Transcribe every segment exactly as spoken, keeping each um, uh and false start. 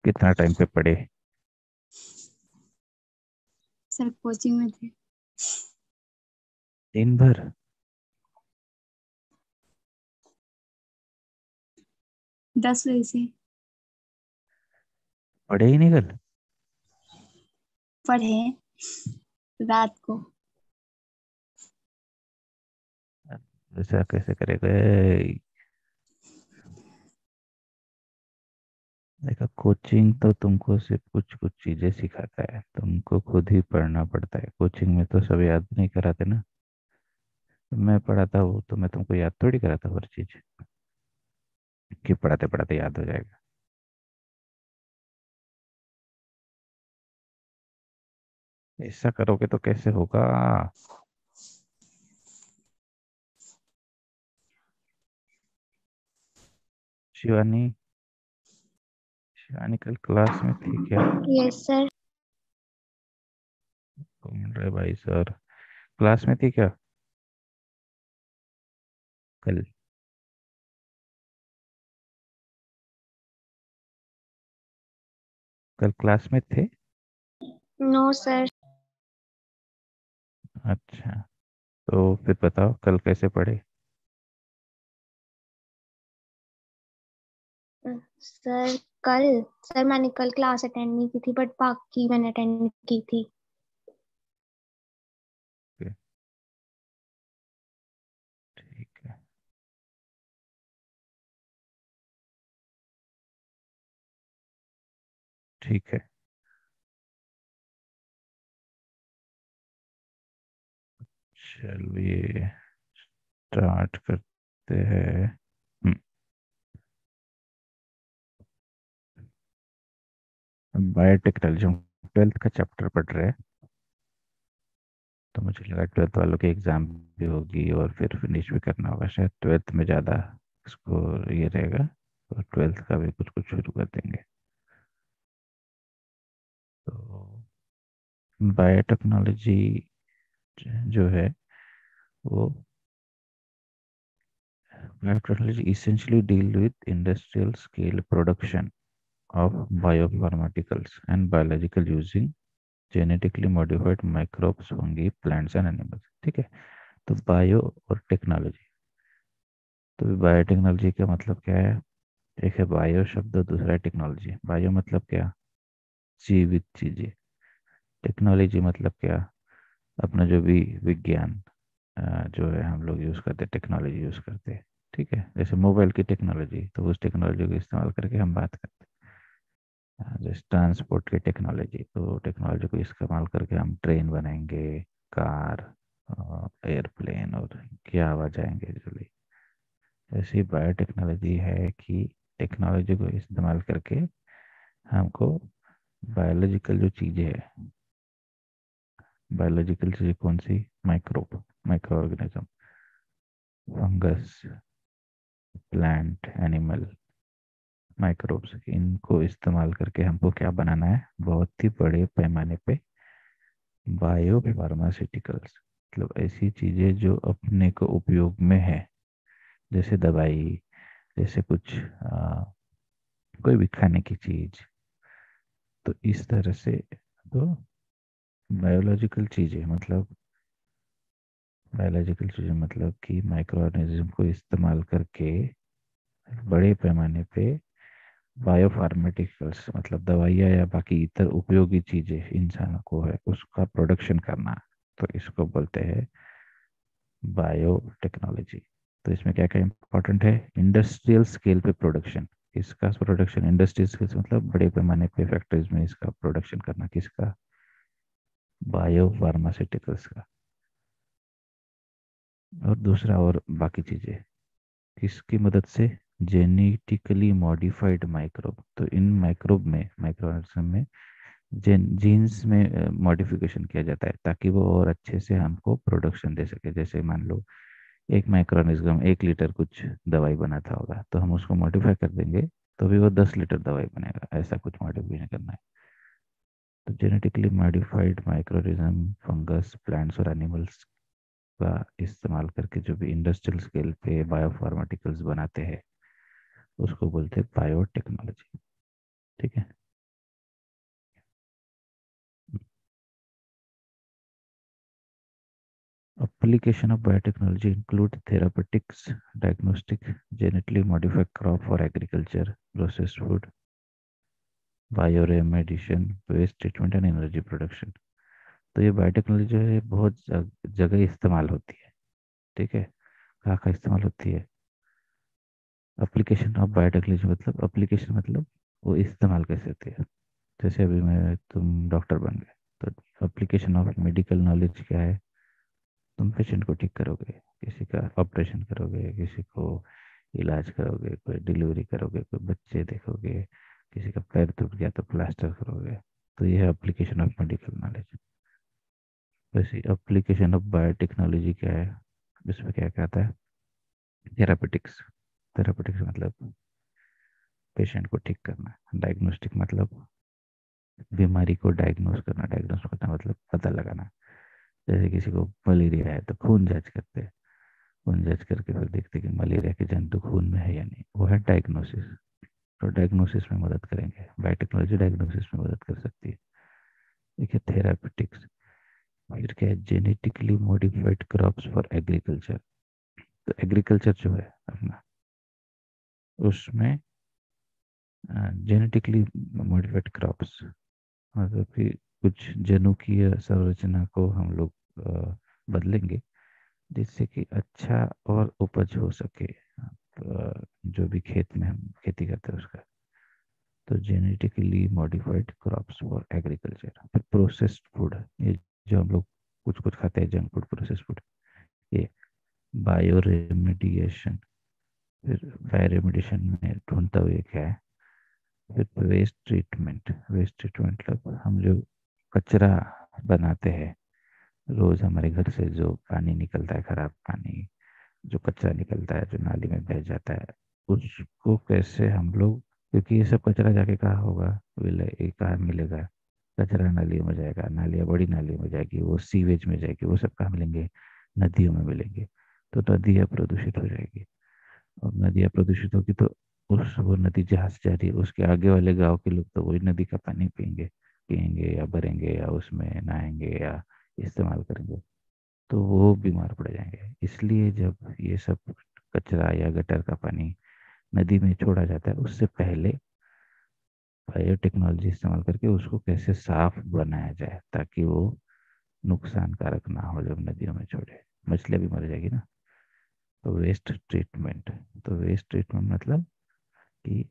कितना टाइम पे पढ़े? सर कोचिंग में थे। दिन भर? दस बजे से। पढ़े ही नहीं कल? पढ़े रात को। ऐसा कैसे करेगा ए? देखा, कोचिंग तो तुमको सिर्फ कुछ कुछ चीजें सिखाता है, तुमको खुद ही पढ़ना पड़ता है। कोचिंग में तो सब याद नहीं कराते ना। मैं पढ़ाता हूँ तो मैं तुमको याद थोड़ी कराता हूँ हर चीज, कि पढ़ाते पढ़ाते याद हो जाएगा। ऐसा करोगे तो कैसे होगा? शिवानी, शिवानी कल क्लास में थी क्या? Yes sir. घूम रहे भाई सर। क्लास में थी क्या कल? कल क्लास में थे? No sir. अच्छा, तो फिर बताओ कल कैसे पढ़े? सर कल सर मैंने कल क्लास अटेंड नहीं की थी, बट बाकी मैंने अटेंड की थी। फिर, ठीक है। ठीक है, चलिए स्टार्ट करते हैं। बायोटेक्नोलॉजी, हम ट्वेल्थ का चैप्टर पढ़ रहे हैं। तो मुझे लगा ट्वेल्थ वालों की एग्ज़ाम भी होगी और फिर फिनिश भी करना होगा, शायद ट्वेल्थ में ज़्यादा इसको ये रहेगा, तो ट्वेल्थ का भी कुछ कुछ शुरू कर देंगे। तो बायोटेक्नोलॉजी जो है वो, biotechnology essentially deal with industrial scale production of biopharmaceuticals and biological using genetically modified microbes, fungi, plants and animals। ठीक है, तो बायो और टेक्नोलॉजी, तो बायोटेक्नोलॉजी का मतलब क्या है? एक है बायो शब्द, दूसरा है टेक्नोलॉजी। बायो मतलब क्या? जीवित चीजें। टेक्नोलॉजी मतलब क्या? अपना जो भी विज्ञान अ, जो है हम लोग यूज़ करते हैं, टेक्नोलॉजी यूज़ करते हैं। ठीक है, जैसे मोबाइल की टेक्नोलॉजी, तो उस टेक्नोलॉजी को इस्तेमाल करके हम बात करते हैं। अ, जैसे ट्रांसपोर्ट की टेक्नोलॉजी, तो टेक्नोलॉजी को इस्तेमाल करके हम ट्रेन बनाएंगे, कार, एयरप्लेन और क्या आवा जाएंगे इजली। ऐसी बायोटेक्नोलॉजी है कि टेक्नोलॉजी को इस्तेमाल करके हमको बायोलॉजिकल जो चीज़ें हैं, बायोलॉजिकल चीज़ें कौन सी? Microbe, microorganism, fungus, plant, animal, microbes, इनको इस्तेमाल करके हमको क्या बनाना है? बहुत ही बड़े पैमाने पे बायो फार्मास्यूटिकल्स, मतलब ऐसी चीज़ें जो अपने को उपयोग में है, जैसे दवाई, जैसे कुछ आ, कोई भी खाने की चीज़। तो इस तरह से, तो बायोलॉजिकल चीज़ें मतलब, बायोलॉजिकल चीज़ें मतलब कि माइक्रो ऑर्गेनिज्म को इस्तेमाल करके बड़े पैमाने पे बायोफार्मास्यूटिकल्स मतलब दवाइयाँ या बाकी इतर उपयोगी चीज़ें इंसानों को है उसका प्रोडक्शन करना। तो इसको बोलते हैं बायोटेक्नोलॉजी। तो इसमें क्या क्या इंपॉर्टेंट है? इंडस्ट्रियल स्केल पे प्रोडक्शन। इसका प्रोडक्शन इंडस्ट्रियल स्केल मतलब बड़े पैमाने पे फैक्ट्रीज में इसका प्रोडक्शन करना, किसका? बायो फार्मास्यूटिकल्स का। और दूसरा, और बाकी चीज़ें किसकी मदद से? Genetically modified microbe. तो इन माइक्रोब में, माइक्रो ऑर्गेनिज्म में जेन जीन्स में मॉडिफिकेशन किया जाता है ताकि वो और अच्छे से हमको प्रोडक्शन दे सके। जैसे मान लो एक माइक्रो ऑर्गेनिज्म एक लीटर कुछ दवाई बनाता होगा, तो हम उसको मॉडिफाई कर देंगे तो भी वो दस लीटर दवाई बनेगा, ऐसा कुछ मॉडिफिकेशन करना है। तो genetically modified microorganism, fungus, plants और एनिमल्स का इस्तेमाल करके जो भी इंडस्ट्रियल स्केल पे बायोफार्माटिकल्स बनाते हैं उसको बोलते हैं बायोटेक्नोलॉजी। ठीक है। Application of biotechnology include therapeutics, diagnostic, genetically modified crop for agriculture, processed food, bioremediation, waste treatment and energy production. तो ये बायोटेक्नोलॉजी जो है बहुत जग, जगह इस्तेमाल होती है। ठीक है, कहाँ कहाँ इस्तेमाल होती है? एप्लीकेशन ऑफ बायोटेक्नोलॉजी मतलब एप्लीकेशन मतलब वो इस्तेमाल कैसे होती है। जैसे अभी मैं तुम डॉक्टर बन गए, तो एप्लीकेशन ऑफ मेडिकल नॉलेज क्या है? तुम पेशेंट को ठीक करोगे, किसी का ऑपरेशन करोगे, किसी को इलाज करोगे, कोई डिलीवरी करोगे, कोई बच्चे देखोगे, किसी का पैर टूट गया तो प्लास्टर करोगे। तो ये है एप्लीकेशन ऑफ मेडिकल नॉलेज। वैसे एप्लीकेशन ऑफ बायोटेक्नोलॉजी क्या है? इसमें क्या क्या आता है? थेरापेटिक्स। थेरापेटिक्स मतलब पेशेंट को ठीक करना। डायग्नोस्टिक मतलब बीमारी को डायग्नोस करना। डायग्नोस करना मतलब पता लगाना। जैसे किसी को मलेरिया है तो खून जांच करते हैं, खून जांच करके फिर देखते हैं कि मलेरिया के जंतु खून में है या नहीं, वो है डायग्नोसिस। तो डायग्नोसिस में मदद करेंगे, बायोटेक्नोलॉजी डायग्नोसिस में मदद कर सकती है। देखिए थेरापेटिक्स। फिर क्या है? Genetically modified crops for agriculture. तो एग्रीकल्चर जो है अपना, उसमें जेनेटिकली मॉडिफाइड क्रॉप्स मतलब कि कुछ जनुकीय संरचना को हम लोग अ, बदलेंगे, जिससे कि अच्छा और उपज हो सके, अ, जो भी खेत में हम खेती करते हैं उसका। तो genetically modified crops for agriculture. फिर प्रोसेस्ड फूड, ये जो हम लोग कुछ कुछ खाते हैं, जंक फूड, प्रोसेस्ड फूड, ये बायो रेमेडिएशन। फिर बायो रेमेडिएशन में ढूंढता हुए क्या है? फिर वेस्ट ट्रीटमेंट। वेस्ट ट्रीटमेंट मतलब हम जो कचरा बनाते हैं, रोज हमारे घर से जो पानी निकलता है, खराब पानी, जो कचरा निकलता है, जो नाली में बह जाता है, उसको कैसे हम लोग, क्योंकि ये सब कचरा जाके कहाँ होगा? विलय ये कहाँ मिलेगा? कचरा नालियों में जाएगा, नालियाँ बड़ी नालियों में जाएगी, वो सीवेज में जाएगी, वो सब कहाँ मिलेंगे? नदियों में मिलेंगे। तो नदियाँ प्रदूषित हो जाएगी, और नदियाँ प्रदूषित होगी तो उस वो नदी जहाँ से जा रही है उसके आगे वाले गांव के लोग तो वही नदी का पानी पियेंगे, पियेंगे या भरेंगे या उसमें नहाएंगे या इस्तेमाल करेंगे। तो वो बीमार पड़ जाएंगे। इसलिए जब ये सब कचरा या गटर का पानी नदी में छोड़ा जाता है, उससे पहले बायोटेक्नोलॉजी इस्तेमाल करके उसको कैसे साफ बनाया जाए ताकि वो नुकसानकारक ना हो जब नदियों में छोड़े। मछलियाँ भी मर जाएगी ना। तो वेस्ट ट्रीटमेंट। तो वेस्ट ट्रीटमेंट मतलब कि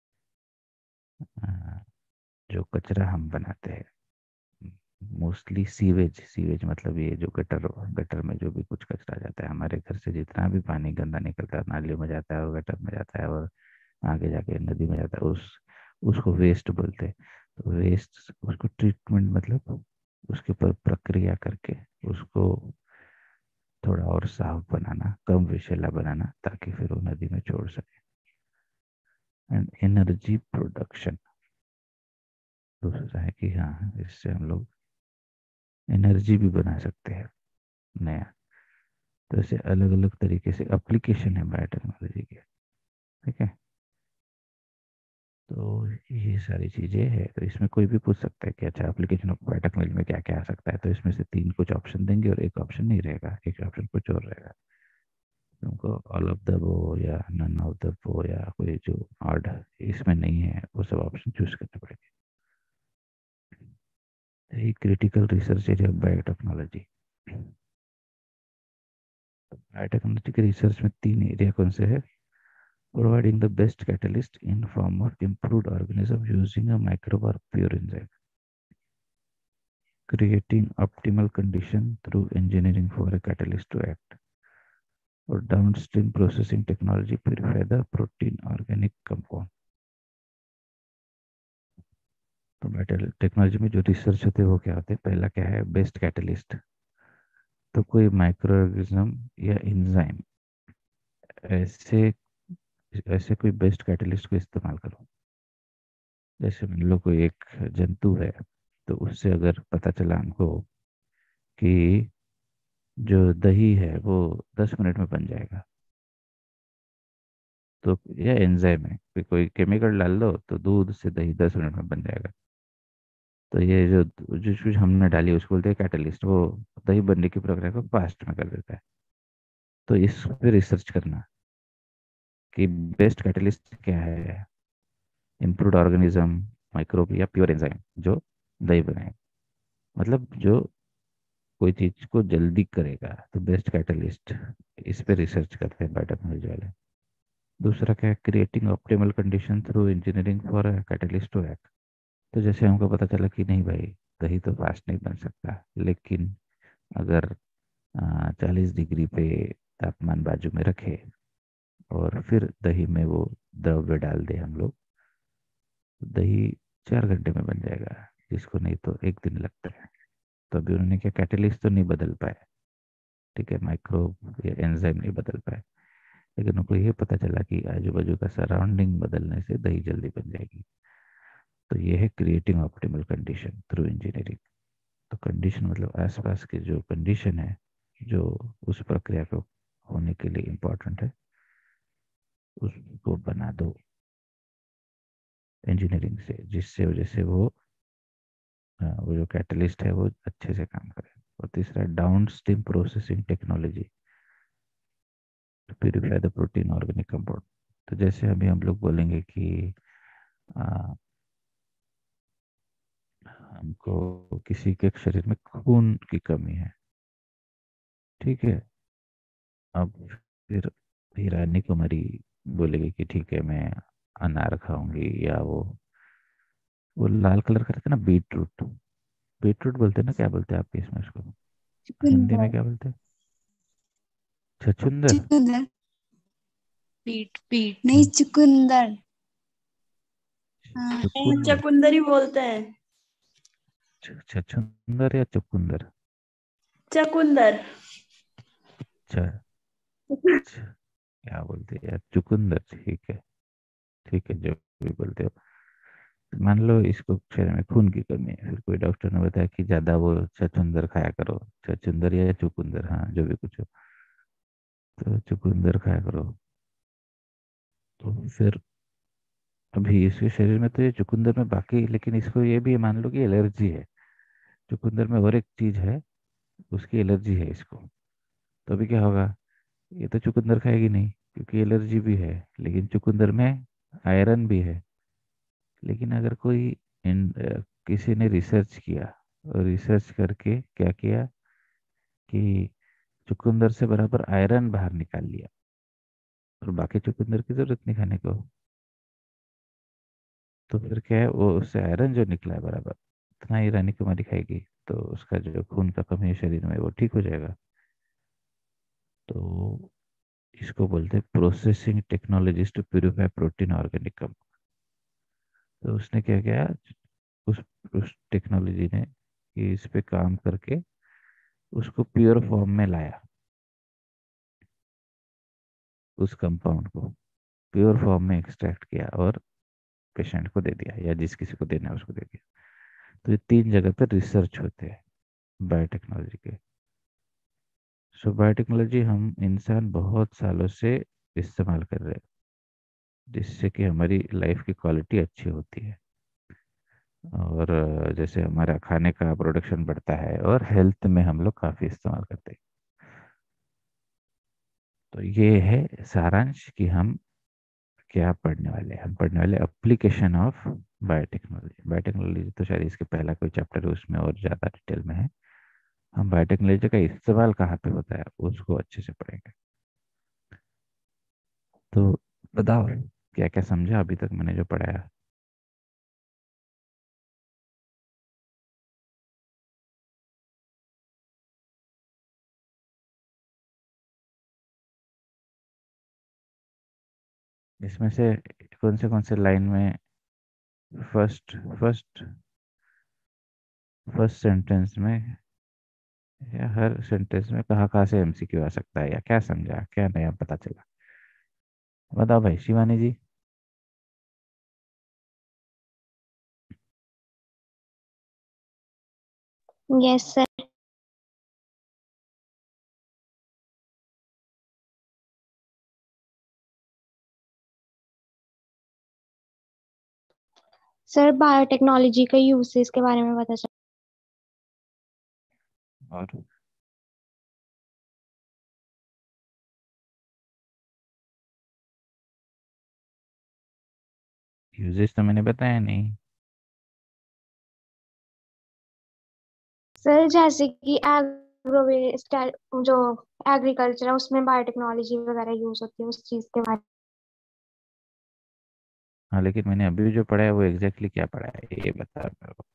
अ, जो कचरा हम बनाते हैं, मोस्टली सीवेज। सीवेज मतलब ये जो गटर, गटर में जो भी कुछ कचरा जाता है, हमारे घर से जितना भी पानी गंदा निकलता है नालियों में जाता है और गटर में जाता है और आगे जाके नदी में जाता है, उस उसको वेस्ट बोलते हैं। तो वेस्ट, उसको ट्रीटमेंट मतलब उसके ऊपर प्रक्रिया करके उसको थोड़ा और साफ बनाना, कम विषैला बनाना, ताकि फिर वो नदी में छोड़ सके। एंड एनर्जी प्रोडक्शन, दूसरा है कि हाँ इससे हम लोग एनर्जी भी बना सकते हैं नया। तो ऐसे अलग अलग तरीके से एप्लीकेशन है बायोटेक्नोलॉजी के। ठीक है, तो ये सारी चीज़ें हैं। तो इसमें कोई भी पूछ सकता है कि अच्छा एप्लीकेशन ऑफ बायोटेक्नोलॉजी में क्या क्या आ सकता है, तो इसमें से तीन कुछ ऑप्शन देंगे और एक ऑप्शन नहीं रहेगा, एक ऑप्शन कुछ और रहेगा। तुमको ऑल ऑफ द वो या नन ऑफ द वो या कोई जो ऑड इसमें नहीं है, वो सब ऑप्शन चूज करने पड़ेंगे। यही critical research area biotechnology. Biotechnology के रिसर्च में तीन एरिया कौन से है? Providing the best catalyst in form of improved organism using a microbe or pure enzyme. Creating optimal condition through engineering for a catalyst to act. और downstream processing technology purify the protein organic compound. तो metal technology में जो research होते हैं वो क्या होते हैं? पहला क्या है? Best catalyst. तो कोई माइक्रो ऑर्गेनिज्म या एंजाइम, ऐसे ऐसे कोई बेस्ट कैटलिस्ट को इस्तेमाल करो। जैसे मान लो कोई एक जंतु है, तो उससे अगर पता चला हमको कि जो दही है वो दस मिनट में बन जाएगा, तो यह एंजाइम है, कोई कोई केमिकल डाल दो तो दूध से दही दस मिनट में बन जाएगा। तो ये जो जो चीज हमने डाली उसको बोलते हैं कैटलिस्ट, वो दही बनने की प्रक्रिया को फास्ट में कर देता है। तो इस पे रिसर्च करना कि बेस्ट कैटलिस्ट क्या है, इम्प्रूव्ड ऑर्गेनिज्म, माइक्रोब या प्योर एंजाइम जो दही बनाए, मतलब जो कोई चीज को जल्दी करेगा, तो बेस्ट कैटलिस्ट। इस पे रिसर्च करते हैं बायोटेक्नोलॉजी वाले। दूसरा क्या है, creating optimal condition through engineering for catalyst to act. तो जैसे हमको पता चला कि नहीं भाई, दही तो फास्ट नहीं बन सकता, लेकिन अगर चालीस डिग्री पे तापमान बाजू में रखे और फिर दही में वो द्रव्य डाल दे हम लोग, तो दही चार घंटे में बन जाएगा, जिसको नहीं तो एक दिन लगता है। तो अभी उन्होंने क्या, कैटलिस्ट तो नहीं बदल पाए, ठीक है, माइक्रोब या एंजाइम नहीं बदल पाए, लेकिन उनको ये पता चला कि आजू बाजू का सराउंडिंग बदलने से दही जल्दी बन जाएगी। तो ये है creating optimal condition through engineering. तो कंडीशन मतलब आसपास की जो कंडीशन है, जो उस प्रक्रिया को होने के लिए इम्पोर्टेंट है, उसको बना दो इंजीनियरिंग से, जिससे वजह से वो हाँ, वो जो कैटलिस्ट है वो अच्छे से काम करे। और तीसरा, downstream processing technology to purify the protein organic compound. तो जैसे अभी हम लोग बोलेंगे कि आ, हमको किसी के शरीर में खून की कमी है, ठीक है। अब फिर हीरानी कुमारी बोलेगी कि ठीक है, मैं अनार खाऊंगी, या वो वो लाल कलर का रहता है ना, बीट रूट, बीट रूट बोलते हैं ना, क्या बोलते हैं आपके इसमें उसको, हिंदी में चुकंदर। क्या बोलते हैं? छछुंदर। चुकंदर पीठ पीठ नहीं, चुकंदर। हाँ, नहीं, चुकुंदर, चकुंदर ही बोलते हैं। छ- छछुंदर या चुकुंदर? चकुंदर। अच्छा, छ- क्या बोलते हैं यार, चुकुंदर, ठीक है। ठीक है, जो भी बोलते हो। मान लो इसको शरीर में खून की कमी है, फिर कोई डॉक्टर ने बताया कि ज्यादा वो छछुंदर खाया करो, छछुंदर या चुकुंदर, हाँ जो भी कुछ हो, तो चुकुंदर खाया करो। तो फिर अभी इसके शरीर में तो ये चुकंदर में बाकी, लेकिन इसको ये भी मान लो कि एलर्जी है, चुकंदर में और एक चीज है, उसकी एलर्जी है इसको। तो अभी क्या होगा, ये तो चुकंदर खाएगी नहीं क्योंकि एलर्जी भी है, लेकिन चुकंदर में आयरन भी है। लेकिन अगर कोई इन, अ, किसी ने रिसर्च किया, और रिसर्च करके क्या किया कि चुकंदर से बराबर आयरन बाहर निकाल लिया, और बाकी चुकंदर की जरूरत नहीं खाने को। तो फिर क्या है, वो उससे आयरन जो निकला है बराबर, इतना ही रानी कुमारी खाएगी, तो उसका जो खून का कमी है शरीर में वो ठीक हो जाएगा। तो इसको बोलते हैं processing technologies to purify protein organic. तो उसने क्या किया, उस उस टेक्नोलॉजी ने कि इस पे काम करके उसको प्योर फॉर्म में लाया, उस कंपाउंड को प्योर फॉर्म में एक्सट्रैक्ट किया और पेशेंट को दे दिया, या जिस किसी को देना है उसको दे दिया। तो ये तीन जगह पर रिसर्च होते हैं बायोटेक्नोलॉजी के। सो बायोटेक्नोलॉजी हम इंसान बहुत सालों से इस्तेमाल कर रहे हैं, जिससे कि हमारी लाइफ की क्वालिटी अच्छी होती है, और अ, जैसे हमारा खाने का प्रोडक्शन बढ़ता है, और हेल्थ में हम लोग काफ़ी इस्तेमाल करते हैं। तो ये है सारांश कि हम क्या पढ़ने वाले हैं। हम पढ़ने वाले एप्लीकेशन ऑफ बायोटेक्नोलॉजी। बायोटेक्नोलॉजी तो शायद इसके पहला कोई चैप्टर है, उसमें और ज़्यादा डिटेल में है। हम बायोटेक्नोलॉजी का इस्तेमाल कहाँ पे होता है उसको अच्छे से पढ़ेंगे। तो बताओ, क्या क्या समझा अभी तक मैंने जो पढ़ाया? इसमें से कौन से कौन से लाइन में, फर्स्ट फर्स्ट फर्स्ट सेंटेंस में, या हर सेंटेंस में कहाँ कहाँ से एमसीक्यू आ सकता है, या क्या समझा, क्या नया पता चला? बताओ भाई Shivani ji. Yes sir. Sir biotechnology का यूसेस के बारे में पता चला। और यूजेस तो मैंने बताया नहीं। सर जैसे कि एग्रो वेस्ट जो एग्रीकल्चर है उसमें बायोटेक्नोलॉजी वगैरह यूज होती है, उस चीज के बारे हाँ, लेकिन मैंने अभी जो पढ़ा है वो एग्जैक्टली क्या पढ़ा है ये बता मेरे को।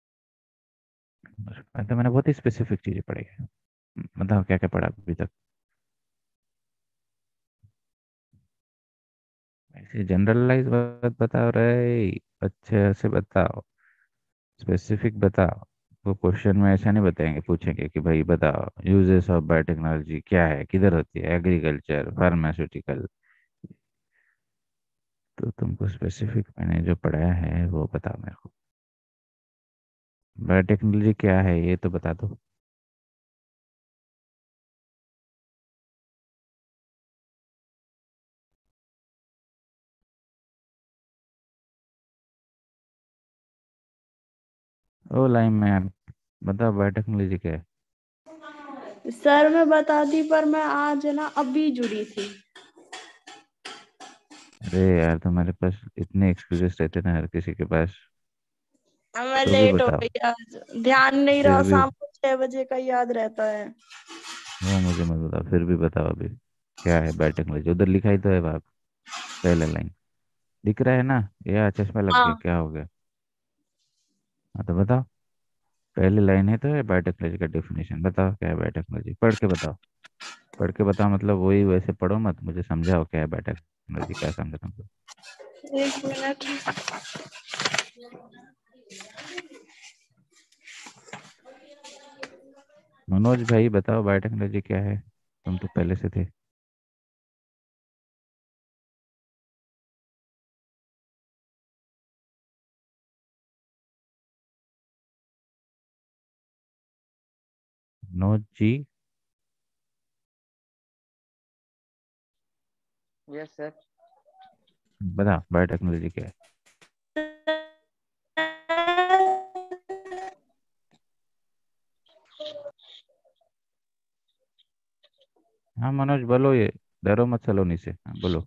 मतलब मैंने बहुत ही स्पेसिफिक चीजें पढ़ी है। बताओ क्या क्या पढ़ा अभी तक। ऐसे जनरलाइज बात बताओ रहे, अच्छे से बताओ, स्पेसिफिक बताओ। वो क्वेश्चन में ऐसा नहीं बताएंगे, पूछेंगे कि भाई बताओ यूजेस ऑफ बायोटेक्नोलॉजी क्या है, किधर होती है, एग्रीकल्चर, फार्मास्यूटिकल। तो तुमको स्पेसिफिक मैंने जो पढ़ाया है वो बताओ मेरे को। बायोटेक्नोलॉजी क्या है ये तो बता दो। ओ लाइन मैन, बताओ बायोटेक्नोलॉजी क्या है। सर मैं बताती, पर मैं आज ना अभी जुड़ी थी। अरे यार, तुम्हारे पास इतने एक्सक्यूजेस रहते ना हर किसी के पास। मैं तो भी लेट हो बताओ। गई आज, ध्यान नहीं फिर रहा, भी शाम को छह बजे का याद रहता है। वो मुझे मत बताओ, फिर भी बताओ अभी क्या है बायोटेक्नोलॉजी। उधर लिखा ही तो है बाप, पहले लाइन दिख रहा है ना। या चश्मा लग गया, हाँ। क्या हो गया। हाँ तो बताओ, पहली लाइन है तो है बायोटेक्नोलॉजी का डेफिनेशन। बताओ क्या है बायोटेक्नोलॉजी, पढ़ के बताओ। पढ़ के बताओ मतलब वही वैसे पढ़ो मत, मुझे समझाओ क्या है बायोटेक्नोलॉजी, क्या समझा तुमको। एक मिनट। मनोज भाई बताओ बायोटेक्नोलॉजी क्या है, तुम तो पहले से थे। Manoj ji yes sir. बताओ बायोटेक्नोलॉजी क्या है। हाँ मनोज बोलो, ये डरो मत सलोनी से, हाँ बोलो।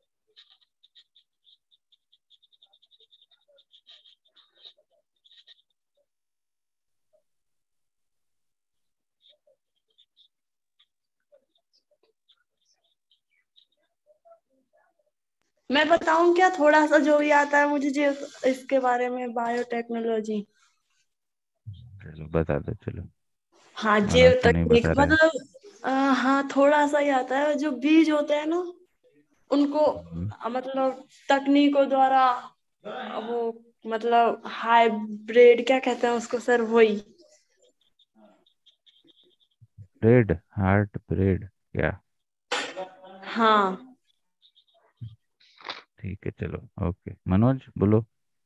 मैं बताऊं क्या, थोड़ा सा जो भी आता है मुझे जो इसके बारे में, बायोटेक्नोलॉजी। चलो बता दो चलो। हाँ, मनोज जीव तो नहीं तकनीक बता रहा है। मतलब अ, हाँ थोड़ा सा ही आता है। जो बीज होते हैं ना, उनको हम्म, अ, मतलब तकनीकों द्वारा अ, वो मतलब हाइब्रिड क्या कहते हैं उसको सर, वही। ब्रेड, हार्ट ब्रेड क्या। हाँ। ठीक है चलो, ओके मनोज बोलो।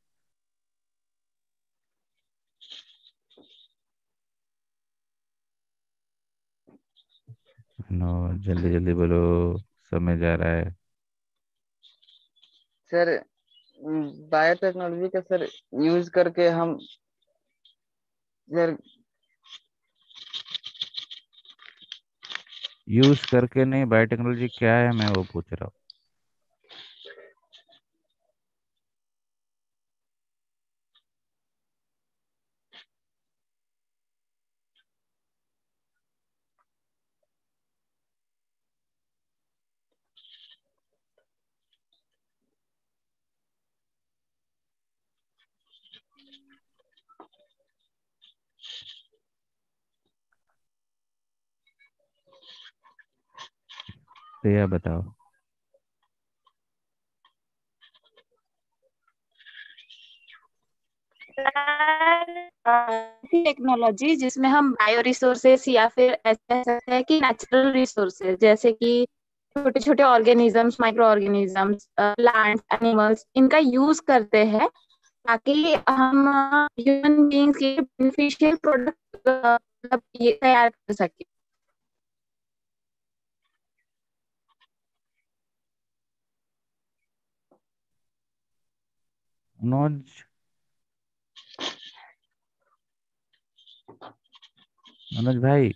मनोज जल्दी जल्दी बोलो, समय जा रहा है। सर बायोटेक्नोलॉजी का सर यूज करके हम सर यूज करके नहीं, बायोटेक्नोलॉजी क्या है मैं वो पूछ रहा हूँ। श्रेया बताओ। टेक्नोलॉजी जिसमें हम बायो रिसोर्सेस या फिर ऐसे कह सकते हैं कि नेचुरल रिसोर्सेज, जैसे कि छोटे छोटे organisms, microorganisms, plants, animals, इनका यूज करते हैं ताकि हम ह्यूमन बीइंग्स के बेनिफिशियल प्रोडक्ट मतलब ये तैयार कर सके। मनोज मनोज भाई,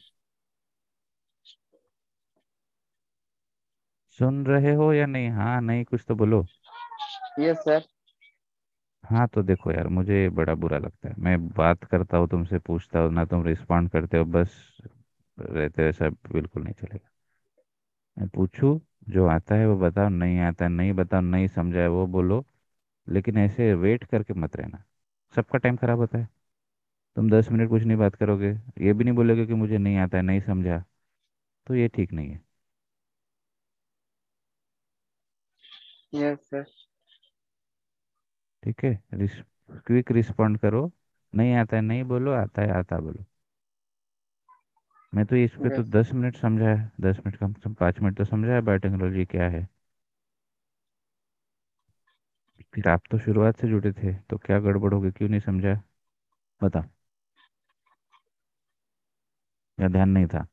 सुन रहे हो या नहीं? हाँ नहीं, कुछ तो बोलो। Yes sir. हाँ तो देखो यार, मुझे बड़ा बुरा लगता है, मैं बात करता हूँ तुमसे, पूछता हूँ ना, तुम रिस्पॉन्ड करते हो बस रहते हो, ऐसा बिल्कुल नहीं चलेगा। मैं पूछूं, जो आता है वो बताओ, नहीं आता है नहीं बताओ, नहीं समझा है वो बोलो, लेकिन ऐसे वेट करके मत रहना, सबका टाइम खराब होता है। तुम दस मिनट कुछ नहीं बात करोगे, ये भी नहीं बोलोगे कि मुझे नहीं आता है नहीं समझा, तो ये ठीक नहीं है। Yes sir. ठीक है, रिस क्विक रिस्पॉन्ड करो। नहीं आता है नहीं बोलो, आता है आता बोलो। मैं तो इस पे तो यस। दस मिनट समझा है, दस मिनट कम से कम पाँच मिनट तो समझा है बायोटेक्नोलॉजी क्या है। फिर आप तो शुरुआत से जुड़े थे, तो क्या गड़बड़ हो गई, क्यों नहीं समझा? बता, या ध्यान नहीं था?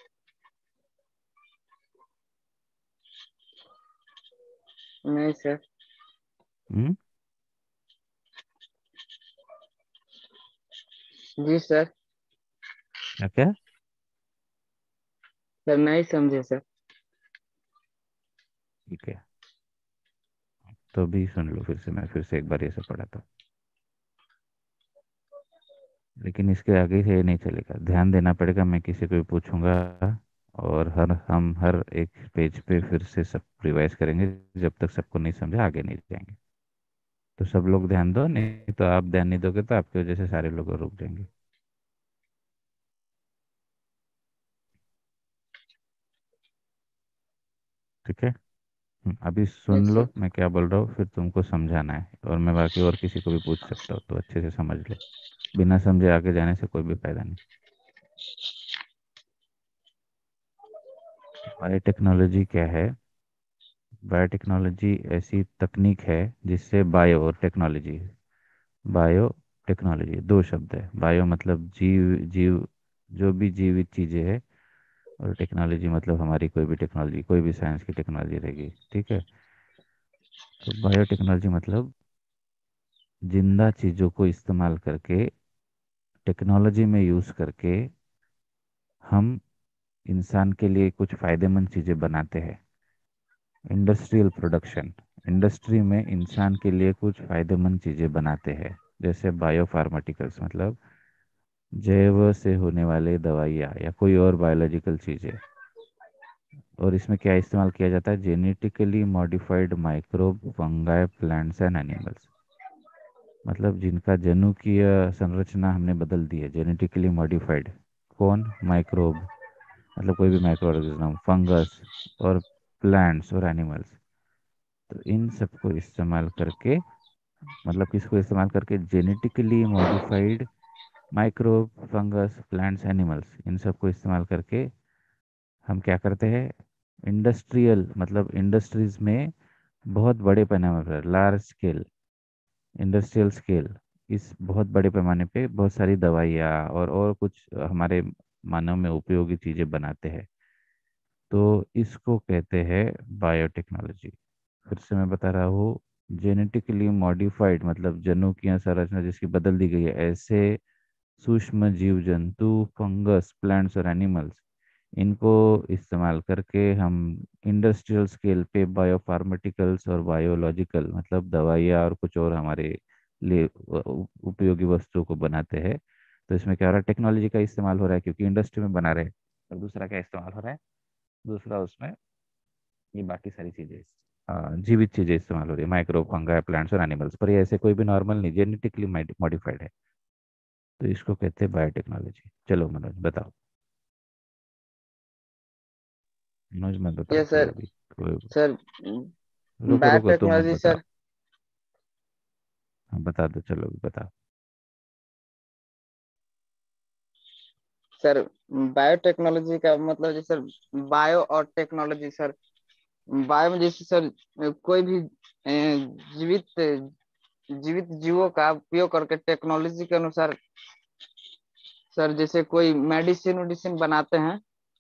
नहीं सर। हम्म। जी सर। क्या क्या? सर नहीं समझे सर। ठीक है, तो भी सुन लो फिर से, मैं फिर से एक बार ये सब पढ़ाता हूँ, लेकिन इसके आगे से ये नहीं चलेगा, ध्यान देना पड़ेगा, मैं किसी को भी पूछूंगा, और हर हम हर एक पेज पे फिर से सब रिवाइज करेंगे, जब तक सबको नहीं समझा आगे नहीं जाएंगे। तो सब लोग ध्यान दो, नहीं तो आप ध्यान नहीं दोगे तो आपकी वजह से सारे लोग रुक जाएंगे। ठीक है। हम्म, अभी सुन यस लो सर। मैं क्या बोल रहा हूँ, फिर तुमको समझाना है, और मैं बाकी और किसी को भी पूछ सकता हूँ, तो अच्छे से समझ लो, बिना समझे आगे जाने से कोई भी फायदा नहीं। बायोटेक्नोलॉजी क्या है? बायोटेक्नोलॉजी ऐसी तकनीक है जिससे, बायो और टेक्नोलॉजी, बायो टेक्नोलॉजी दो शब्द है, बायो मतलब जीव जीव जो भी जीवित चीज़ें हैं, और टेक्नोलॉजी मतलब हमारी कोई भी टेक्नोलॉजी, कोई भी साइंस की टेक्नोलॉजी रहेगी। ठीक है, तो बायोटेक्नोलॉजी मतलब जिंदा चीज़ों को इस्तेमाल करके, टेक्नोलॉजी में यूज़ करके हम इंसान के लिए कुछ फ़ायदेमंद चीज़ें बनाते हैं। इंडस्ट्रियल प्रोडक्शन, इंडस्ट्री में इंसान के लिए कुछ फ़ायदेमंद चीज़ें बनाते हैं, जैसे बायोफार्माटिकल्स मतलब जैव से होने वाले दवाइयाँ या कोई और बायोलॉजिकल चीज़ें। और इसमें क्या इस्तेमाल किया जाता है? Genetically modified microbe, fungi, plants and animals, मतलब जिनका जनुकीय संरचना हमने बदल दी है, जेनेटिकली मॉडिफाइड। कौन? माइक्रोब, मतलब कोई भी माइक्रो ऑर्गेनिज्म, फंगस, और प्लांट्स और एनिमल्स। तो इन सबको इस्तेमाल करके, मतलब किसको इस्तेमाल करके? Genetically modified microbe, fungus, plants, animals, इन सबको इस्तेमाल करके हम क्या करते हैं? इंडस्ट्रियल मतलब इंडस्ट्रीज में बहुत बड़े पैमाने पर, लार्ज स्केल, इंडस्ट्रियल स्केल, इस बहुत बड़े पैमाने पे बहुत सारी दवाइयाँ और और कुछ हमारे मानव में उपयोगी चीज़ें बनाते हैं। तो इसको कहते हैं बायोटेक्नोलॉजी। फिर से मैं बता रहा हूँ, जेनेटिकली मॉडिफाइड मतलब जनुकीय संरचना जिसकी बदल दी गई है, ऐसे सूक्ष्म जीव जंतु, फंगस, प्लांट्स और एनिमल्स, इनको इस्तेमाल करके हम इंडस्ट्रियल स्केल पे बायोफार्माटिकल्स और बायोलॉजिकल मतलब दवाइयाँ और कुछ और हमारे लिए उ- उ- उपयोगी वस्तुओं को बनाते हैं। तो इसमें क्या हो रहा है? टेक्नोलॉजी का इस्तेमाल हो रहा है, क्योंकि इंडस्ट्री में बना रहे हैं। और दूसरा क्या इस्तेमाल हो रहा है? दूसरा उसमें ये बाकी सारी चीज़ें, अ, जीवित चीज़ें इस्तेमाल हो रही है, माइक्रो फंगाई, प्लांट्स और एनिमल्स, पर ये ऐसे कोई भी नॉर्मल नहीं, जेनेटिकली मॉडिफाइड है। तो इसको कहते हैं बायोटेक्नोलॉजी। चलो मनोज बताओ। मनोज मत बताओ, यस चलो सर। अभी कोई- सर रुको रुको, तुम मत बायोटेक्नोलॉजी बताओ। सर। हाँ बता दो, चलो अभी बताओ। सर बायोटेक्नोलॉजी का मतलब जैसे सर, बायो और टेक्नोलॉजी सर। बायो में जैसे सर कोई भी अ, जीवित जीवित जीवों का उपयोग करके टेक्नोलॉजी के अनुसार सर, जैसे कोई मेडिसिन वेडिसिन बनाते हैं,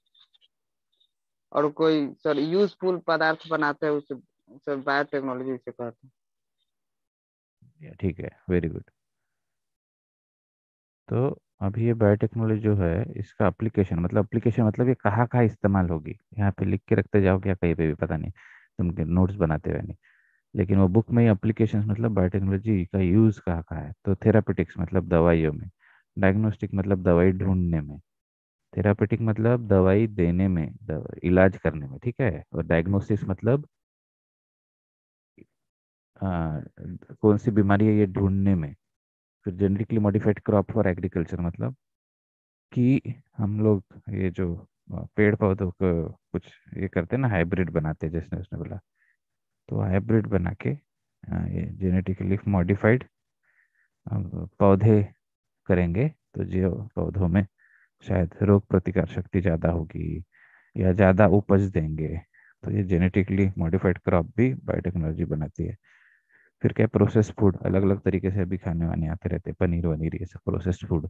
और कोई सर यूजफुल पदार्थ बनाते हैं, उसे सर बायोटेक्नोलॉजी से कहते या, ठीक है, वेरी गुड। तो अभी ये बायोटेक्नोलॉजी जो है इसका एप्लीकेशन मतलब एप्लीकेशन मतलब ये कहाँ कहाँ इस्तेमाल होगी, यहाँ पे लिख के रखते जाओ क्या कहीं पे भी पता नहीं, तुम नोट्स बनाते हुए नहीं, लेकिन वो बुक में ही एप्लीकेशंस मतलब बायोटेक्नोलॉजी का यूज़ कहाँ कहाँ है। तो थेरापेटिक्स मतलब दवाइयों में, डायग्नोस्टिक मतलब दवाई ढूंढने में, थेरापेटिक मतलब दवाई देने में, दवा, इलाज करने में, ठीक है। और डायग्नोसिस मतलब आ, कौन सी बीमारी है ये ढूंढने में। फिर genetically modified crop for agriculture मतलब कि हम लोग ये जो आ, पेड़ पौधों को कुछ ये करते हैं ना, हाइब्रिड बनाते हैं जैसे उसने बोला, तो हाइब्रिड बना के आ, ये जेनेटिकली मॉडिफाइड पौधे करेंगे, तो जो पौधों में शायद रोग प्रतिकार शक्ति ज़्यादा होगी या ज़्यादा उपज देंगे, तो ये जेनेटिकली मॉडिफाइड क्रॉप भी बायोटेक्नोलॉजी बनाती है। फिर क्या, प्रोसेस फूड, अलग अलग तरीके से अभी खाने वाने आते रहते हैं, पनीर वनीर ये सब प्रोसेस्ड फूड।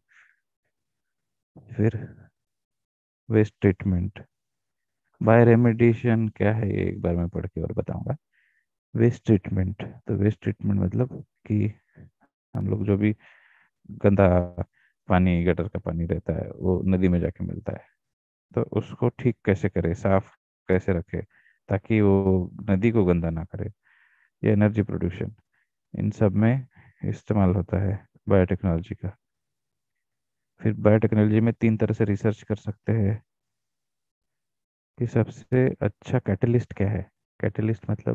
फिर वेस्ट ट्रीटमेंट, बायो रेमेडिएशन क्या है ये एक बार मैं पढ़ के और बताऊंगा। वेस्ट ट्रीटमेंट, तो वेस्ट ट्रीटमेंट मतलब कि हम लोग जो भी गंदा पानी, गटर का पानी रहता है वो नदी में जाके मिलता है, तो उसको ठीक कैसे करें, साफ कैसे रखें ताकि वो नदी को गंदा ना करे। ये एनर्जी प्रोड्यूशन, इन सब में इस्तेमाल होता है बायोटेक्नोलॉजी का। फिर बायोटेक्नोलॉजी में तीन तरह से रिसर्च कर सकते हैं कि सबसे अच्छा कैटलिस्ट क्या है। कैटलिस्ट मतलब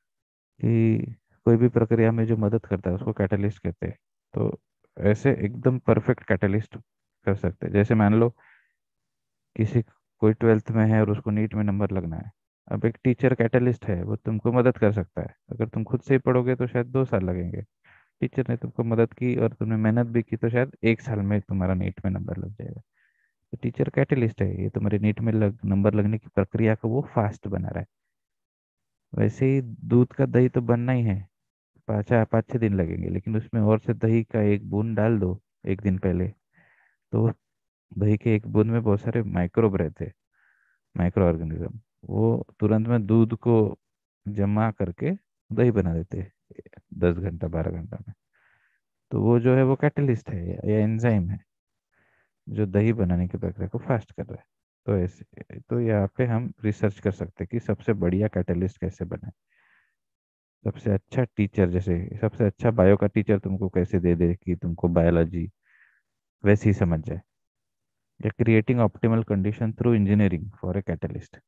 कि कोई भी प्रक्रिया में जो मदद करता है उसको कैटलिस्ट कहते हैं। तो ऐसे एकदम परफेक्ट कैटलिस्ट कर सकते हैं, जैसे मान लो किसी कोई ट्वेल्थ में है और उसको नीट में नंबर लगना है, अब एक टीचर कैटलिस्ट है, वो तुमको मदद कर सकता है। अगर तुम खुद से ही पढ़ोगे तो शायद दो साल लगेंगे, टीचर ने तुमको मदद की और तुमने मेहनत भी की तो शायद एक साल में तुम्हारा नीट में नंबर लग जाएगा। तो टीचर कैटलिस्ट है, ये तुम्हारे नीट में लग नंबर लगने की प्रक्रिया को वो फास्ट बना रहा है। वैसे ही दूध का दही तो बनना ही है, पाँच पाँच छः दिन लगेंगे, लेकिन उसमें और से दही का एक बूंद डाल दो एक दिन पहले, तो दही के एक बूंद में बहुत सारे माइक्रोब रहते हैं, माइक्रो ऑर्गेनिज्म, वो तुरंत में दूध को जमा करके दही बना देते हैं दस घंटा बारह घंटा में। तो वो जो है वो कैटलिस्ट है या, या एंजाइम है जो दही बनाने की प्रक्रिया को फास्ट कर रहा है। तो ऐसे तो यहाँ पे हम रिसर्च कर सकते हैं कि सबसे बढ़िया कैटलिस्ट कैसे बने, सबसे अच्छा टीचर, जैसे सबसे अच्छा बायो का टीचर तुमको कैसे दे दे कि तुमको बायोलॉजी वैसे ही समझ जाए, या creating optimal condition through engineering for a catalyst.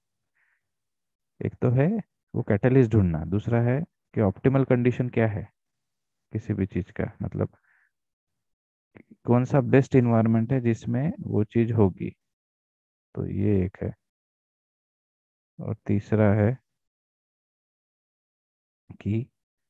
एक तो है वो कैटलिस्ट ढूंढना, दूसरा है कि ऑप्टिमल कंडीशन क्या है किसी भी चीज का, मतलब कौन सा बेस्ट इन्वायरमेंट है जिसमें वो चीज होगी, तो ये एक है। और तीसरा है कि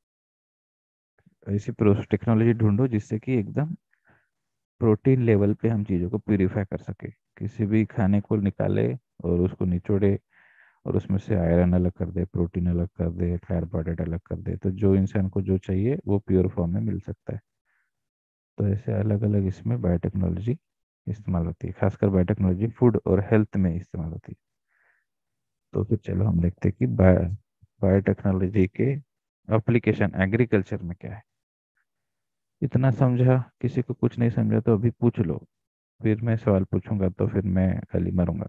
ऐसी टेक्नोलॉजी ढूंढो जिससे कि एकदम प्रोटीन लेवल पे हम चीज़ों को प्यूरिफाई कर सके, किसी भी खाने को निकाले और उसको निचोड़े और उसमें से आयरन अलग कर दे, प्रोटीन अलग कर दे, कार्बोहाइड्रेट अलग कर दे, तो जो इंसान को जो चाहिए वो प्योर फॉर्म में मिल सकता है। तो ऐसे अलग अलग इसमें बायोटेक्नोलॉजी इस्तेमाल होती है, खासकर बायोटेक्नोलॉजी फूड और हेल्थ में इस्तेमाल होती है। तो फिर चलो हम देखते हैं कि बायो बायोटेक्नोलॉजी के एप्लीकेशन एग्रीकल्चर में क्या है। इतना समझा, किसी को कुछ नहीं समझा तो अभी पूछ लो, फिर मैं सवाल पूछूंगा तो फिर मैं खाली मरूंगा।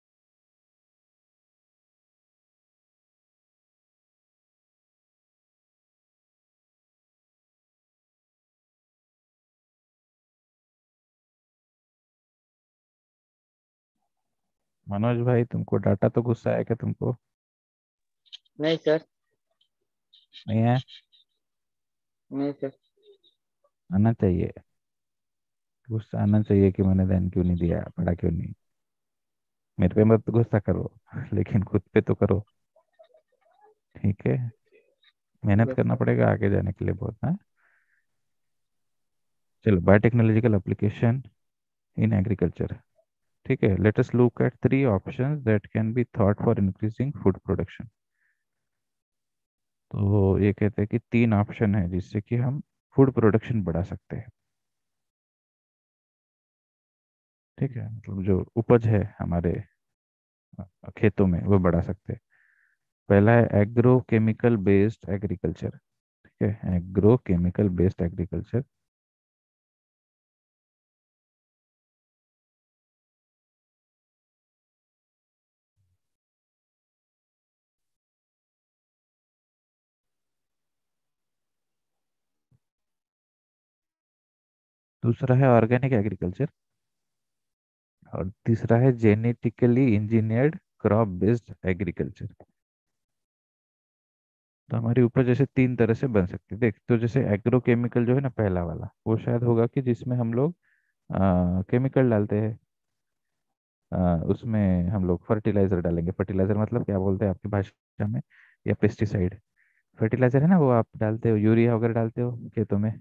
मनोज भाई तुमको डाटा तो गुस्सा आया क्या तुमको? नहीं सर। नहीं है? नहीं सर। आना चाहिए, गुस्सा आना चाहिए कि मैंने ध्यान क्यों नहीं दिया, पढ़ा क्यों नहीं। मेरे पे मत गुस्सा करो लेकिन खुद पे तो करो, ठीक है। मेहनत यस करना सर। पड़ेगा आगे जाने के लिए बहुत, हाँ। चलो, बायोटेक्नोलॉजिकल एप्लीकेशन इन एग्रीकल्चर, ठीक है। Let us look at three options that can be thought for increasing food production. तो ये कहते हैं कि तीन ऑप्शन है जिससे कि हम फूड प्रोडक्शन बढ़ा सकते हैं, ठीक है। मतलब जो उपज है हमारे अ, खेतों में वो बढ़ा सकते हैं। पहला है एग्रो केमिकल बेस्ड एग्रीकल्चर, ठीक है, एग्रो केमिकल बेस्ड एग्रीकल्चर। दूसरा है ऑर्गेनिक एग्रीकल्चर, और तीसरा है genetically engineered crop based agriculture. तो हमारी उपज जैसे तीन तरह से बन सकती है देख। तो जैसे एग्रोकेमिकल जो है ना, पहला वाला, वो शायद होगा कि जिसमें हम लोग केमिकल डालते हैं। अ, उसमें हम लोग फर्टिलाइजर डालेंगे। फर्टिलाइजर मतलब क्या बोलते हैं आपकी भाषा में, या पेस्टिसाइड। फर्टिलाइजर है ना, वो आप डालते हो, यूरिया वगैरह डालते हो खेतों में,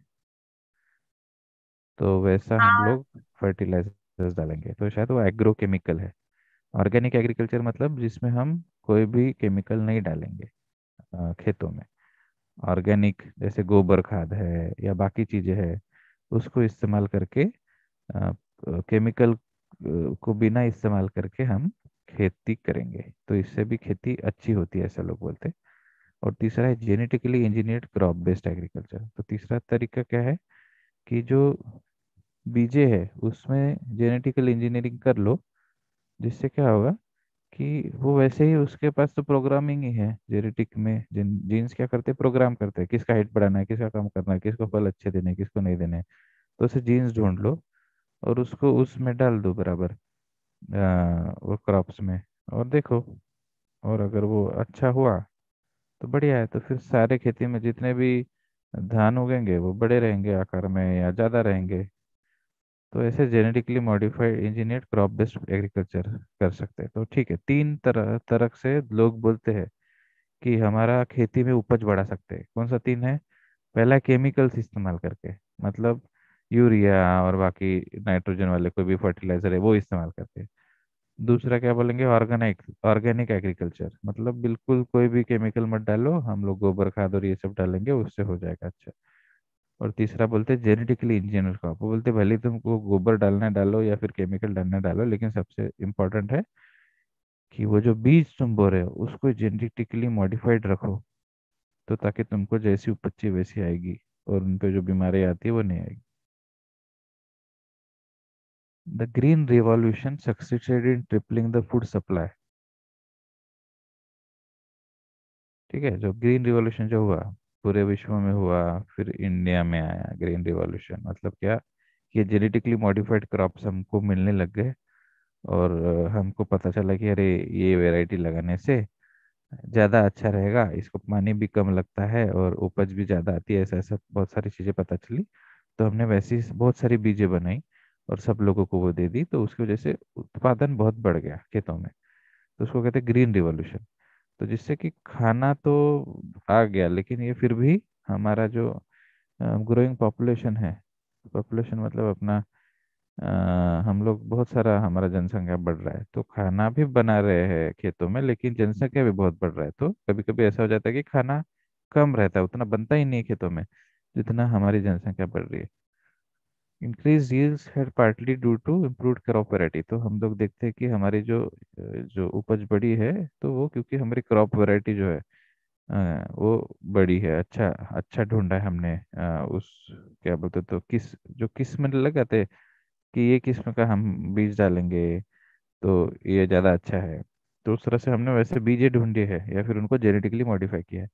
तो वैसा हम हाँ। लोग फर्टिलाइजर्स डालेंगे, तो शायद वो एग्रोकेमिकल है। ऑर्गेनिक एग्रीकल्चर मतलब जिसमें हम कोई भी केमिकल नहीं डालेंगे अ, खेतों में। ऑर्गेनिक जैसे गोबर खाद है या बाकी चीज़ें हैं, उसको इस्तेमाल करके, केमिकल को बिना इस्तेमाल करके हम खेती करेंगे, तो इससे भी खेती अच्छी होती है ऐसा लोग बोलते हैं। और तीसरा है genetically engineered crop based agriculture. तो तीसरा तरीका क्या है कि जो बीजे है उसमें जेनेटिकल इंजीनियरिंग कर लो, जिससे क्या होगा कि वो वैसे ही, उसके पास तो प्रोग्रामिंग ही है जेनेटिक में। जिन जीन्स क्या करते हैं, प्रोग्राम करते हैं किसका हाइट बढ़ाना है, किसका कम करना है, किसको फल अच्छे देने हैं, किसको नहीं देने हैं। तो उसे जीन्स ढूंढ लो और उसको उसमें डाल दो बराबर, आ, वो क्रॉप्स में, और देखो। और अगर वो अच्छा हुआ तो बढ़िया है, तो फिर सारे खेती में जितने भी धान उगेंगे वो बड़े रहेंगे आकार में या ज़्यादा रहेंगे। तो ऐसे genetically modified engineered crop based agriculture कर सकते हैं। तो ठीक है, तीन तरह तरह से लोग बोलते हैं कि हमारा खेती में उपज बढ़ा सकते हैं। कौन सा तीन है? पहला, केमिकल्स इस्तेमाल करके, मतलब यूरिया और बाकी नाइट्रोजन वाले कोई भी फर्टिलाइजर है वो इस्तेमाल करके। दूसरा क्या बोलेंगे, ऑर्गेनिक ऑर्गेनिक एग्रीकल्चर, मतलब बिल्कुल कोई भी केमिकल मत डालो, हम लोग गोबर खाद और ये सब डालेंगे, उससे हो जाएगा अच्छा। और तीसरा बोलते हैं जेनेटिकली इंजीनियर क्रॉप। वो बोलते हैं भले ही तुमको गोबर डालना डालो या फिर केमिकल डालना डालो, लेकिन सबसे इम्पोर्टेंट है कि वो जो बीज तुम बो रहे हो उसको जेनेटिकली मॉडिफाइड रखो, तो ताकि तुमको जैसी उपज चाहिए वैसी आएगी, और उन पे जो बीमारी आती है वो नहीं आएगी। The green revolution succeeded in tripling the food supply. ठीक है, जो ग्रीन रिवॉल्यूशन जो हुआ पूरे विश्व में हुआ, फिर इंडिया में आया ग्रीन रिवॉल्यूशन, मतलब क्या, ये जेनेटिकली मॉडिफाइड क्रॉप्स हमको मिलने लग गए। और अ, हमको पता चला कि अरे ये वैरायटी लगाने से ज़्यादा अच्छा रहेगा, इसको पानी भी कम लगता है और उपज भी ज़्यादा आती है, ऐसा ऐसा बहुत सारी चीज़ें पता चली। तो हमने वैसी बहुत सारी बीजें बनाई और सब लोगों को वो दे दी, तो उसकी वजह से उत्पादन बहुत बढ़ गया खेतों में। तो उसको कहते हैं ग्रीन रिवॉल्यूशन। तो जिससे कि खाना तो आ गया, लेकिन ये फिर भी हमारा जो ग्रोइंग पॉपुलेशन है, पॉपुलेशन मतलब अपना, अ, हम लोग बहुत सारा, हमारा जनसंख्या बढ़ रहा है, तो खाना भी बना रहे हैं खेतों में, लेकिन जनसंख्या भी बहुत बढ़ रहा है, तो कभी कभी ऐसा हो जाता है कि खाना कम रहता है, उतना बनता ही नहीं है खेतों में जितना हमारी जनसंख्या बढ़ रही है। इंक्रीज yields है partly due to improved crop variety. तो हम लोग देखते हैं कि हमारी जो अ, जो उपज बढ़ी है, तो वो क्योंकि हमारी क्रॉप वैरायटी जो है अ, वो बड़ी है, अच्छा अच्छा ढूंढा है हमने, अ, उस क्या बोलते, तो किस जो किस्म लगाते कि ये किस्म का हम बीज डालेंगे तो ये ज़्यादा अच्छा है, तो उस तरह से हमने वैसे बीजे ढूंढे हैं या फिर उनको जेनेटिकली मॉडिफाई किया है।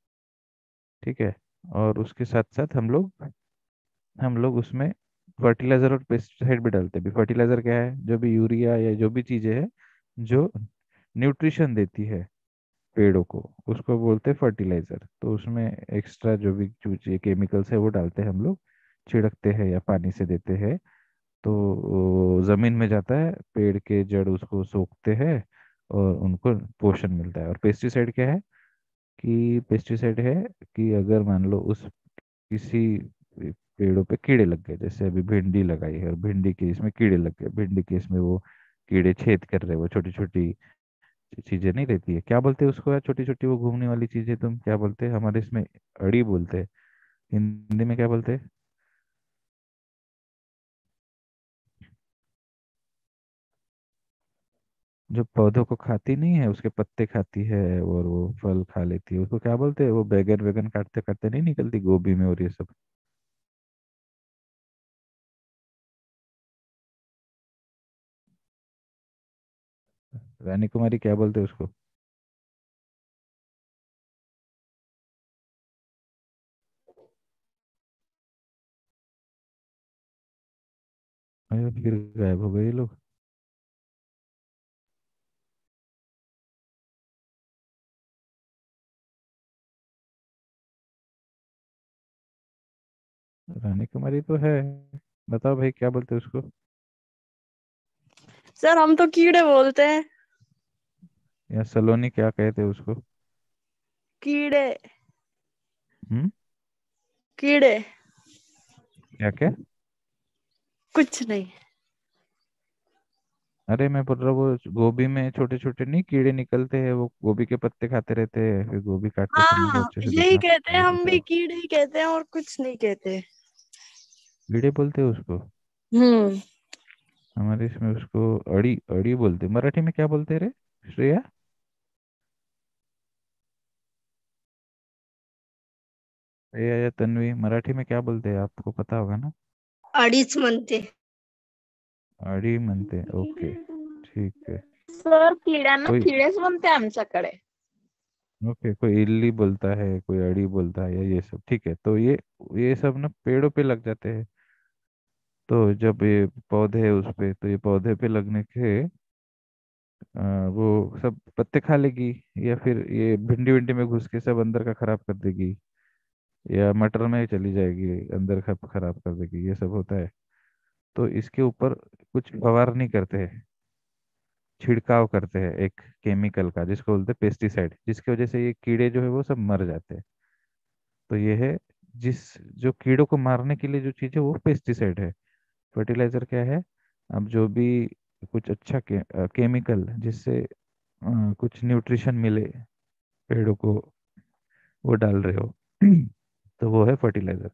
ठीक है। और उसके साथ साथ हम लोग हम लोग उसमें फर्टिलाइजर और पेस्टिसाइड भी डालते हैं। भी फर्टिलाइजर क्या है, जो भी यूरिया या जो भी चीज़ें हैं जो न्यूट्रिशन देती है पेड़ों को, उसको बोलते हैं फर्टिलाइजर। तो उसमें एक्स्ट्रा जो भी चीज़ें केमिकल्स है वो डालते हैं हम लोग, छिड़कते हैं या पानी से देते हैं, तो वो जमीन में जाता है, पेड़ के जड़ उसको सोखते हैं और उनको पोषण मिलता है। और पेस्टिसाइड क्या है कि पेस्टिसाइड है कि अगर मान लो उस किसी पेड़ों पे कीड़े लग गए, जैसे अभी भिंडी लगाई है और भिंडी के इसमें कीड़े लग गए, भिंडी के इसमें वो कीड़े छेद कर रहे हैं, वो छोटी छोटी चीजें नहीं रहती है, क्या बोलते हैं उसको यार, छोटी छोटी वो घूमने वाली चीजें, तुम क्या बोलते हैं, हमारे इसमें अड़ी बोलते हैं, हिंदी में क्या बोलते हैं? जो पौधों को खाती नहीं है, उसके पत्ते खाती है और वो फल खा लेती है, उसको क्या बोलते हैं? वो बैगन वैगन काटते काटते नहीं निकलती गोभी में और ये सब। रानी कुमारी क्या बोलते हैं उसको? अरे फिर गायब हो गए ये लोग। रानी कुमारी तो है। बताओ भाई क्या बोलते हैं उसको। सर हम तो कीड़े बोलते हैं। या सलोनी क्या कहते हैं उसको। कीड़े। हम्म। कीड़े। क्या क्या। कुछ नहीं। अरे मैं बोल रहा हूँ वो गोभी में छोटे छोटे नहीं कीड़े निकलते हैं, वो गोभी के पत्ते खाते रहते हैं, फिर गोभी काटते समय वो हाँ अच्छे से यही देखना कहते पड़ता हैं, है, हम भी बताओ। कीड़े ही कहते हैं और कुछ नहीं कहते। कीड़े बोलते हैं उसको। हम्म। हमारे इसमें उसको अड़ी अड़ी बोलते हैं। मराठी में क्या बोलते हैं रे श्रेया। श्रेया या तन्वी मराठी में क्या बोलते हैं, आपको पता होगा ना। अडीच म्हणते. अड़ी म्हणते, ओके ठीक है। सर किड्यांना कोई किडेच म्हणते आमच्याकडे. ओके, कोई इल्ली बोलता है, कोई अड़ी बोलता है, या ये सब ठीक है। तो ये ये सब ना पेड़ों पे लग जाते हैं। तो जब ये पौधे है उस पे, तो ये पौधे पे लगने के अ, वो सब पत्ते खा लेगी, या फिर ये भिंडी विंडी में घुस के सब अंदर का खराब कर देगी, या मटर में चली जाएगी अंदर खा खराब कर देगी, ये सब होता है। तो इसके ऊपर कुछ फवारनी करते हैं, छिड़काव करते हैं एक केमिकल का जिसको बोलते हैं पेस्टिसाइड, जिसकी वजह से ये कीड़े जो है वो सब मर जाते हैं। तो ये है जिस जो कीड़ों को मारने के लिए जो चीज़ है वो पेस्टिसाइड है। फर्टिलाइजर क्या है। अब जो भी कुछ अच्छा के, केमिकल जिससे अ, कुछ न्यूट्रिशन मिले पेड़ों को, वो डाल रहे हो तो वो है फर्टिलाइजर।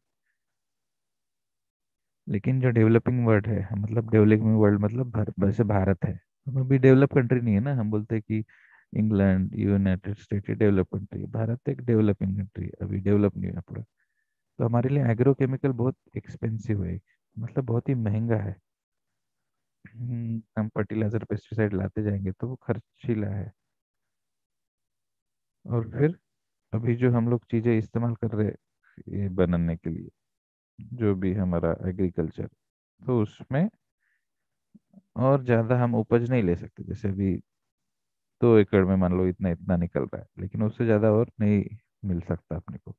लेकिन जो डेवलपिंग वर्ल्ड है, मतलब डेवलपिंग वर्ल्ड मतलब भर, वैसे भारत है, हम अभी डेवलप कंट्री नहीं है ना। हम बोलते हैं कि England United State develop country है, भारत एक डेवलपिंग कंट्री है, अभी डेवलप नहीं हुआ पूरा। तो हमारे लिए एग्रो केमिकल बहुत एक्सपेंसिव है, मतलब बहुत ही महंगा है। हम्म, हम फर्टिलाइजर पेस्टिसाइड लाते जाएंगे तो वो खर्चीला है। और फिर अभी जो हम लोग चीजें इस्तेमाल कर रहे हैं ये बनाने के लिए, जो भी हमारा एग्रीकल्चर, तो उसमें और ज्यादा हम उपज नहीं ले सकते। जैसे अभी दो एकड़ में मान लो इतना इतना निकल रहा है, लेकिन उससे ज्यादा और नहीं मिल सकता अपने को।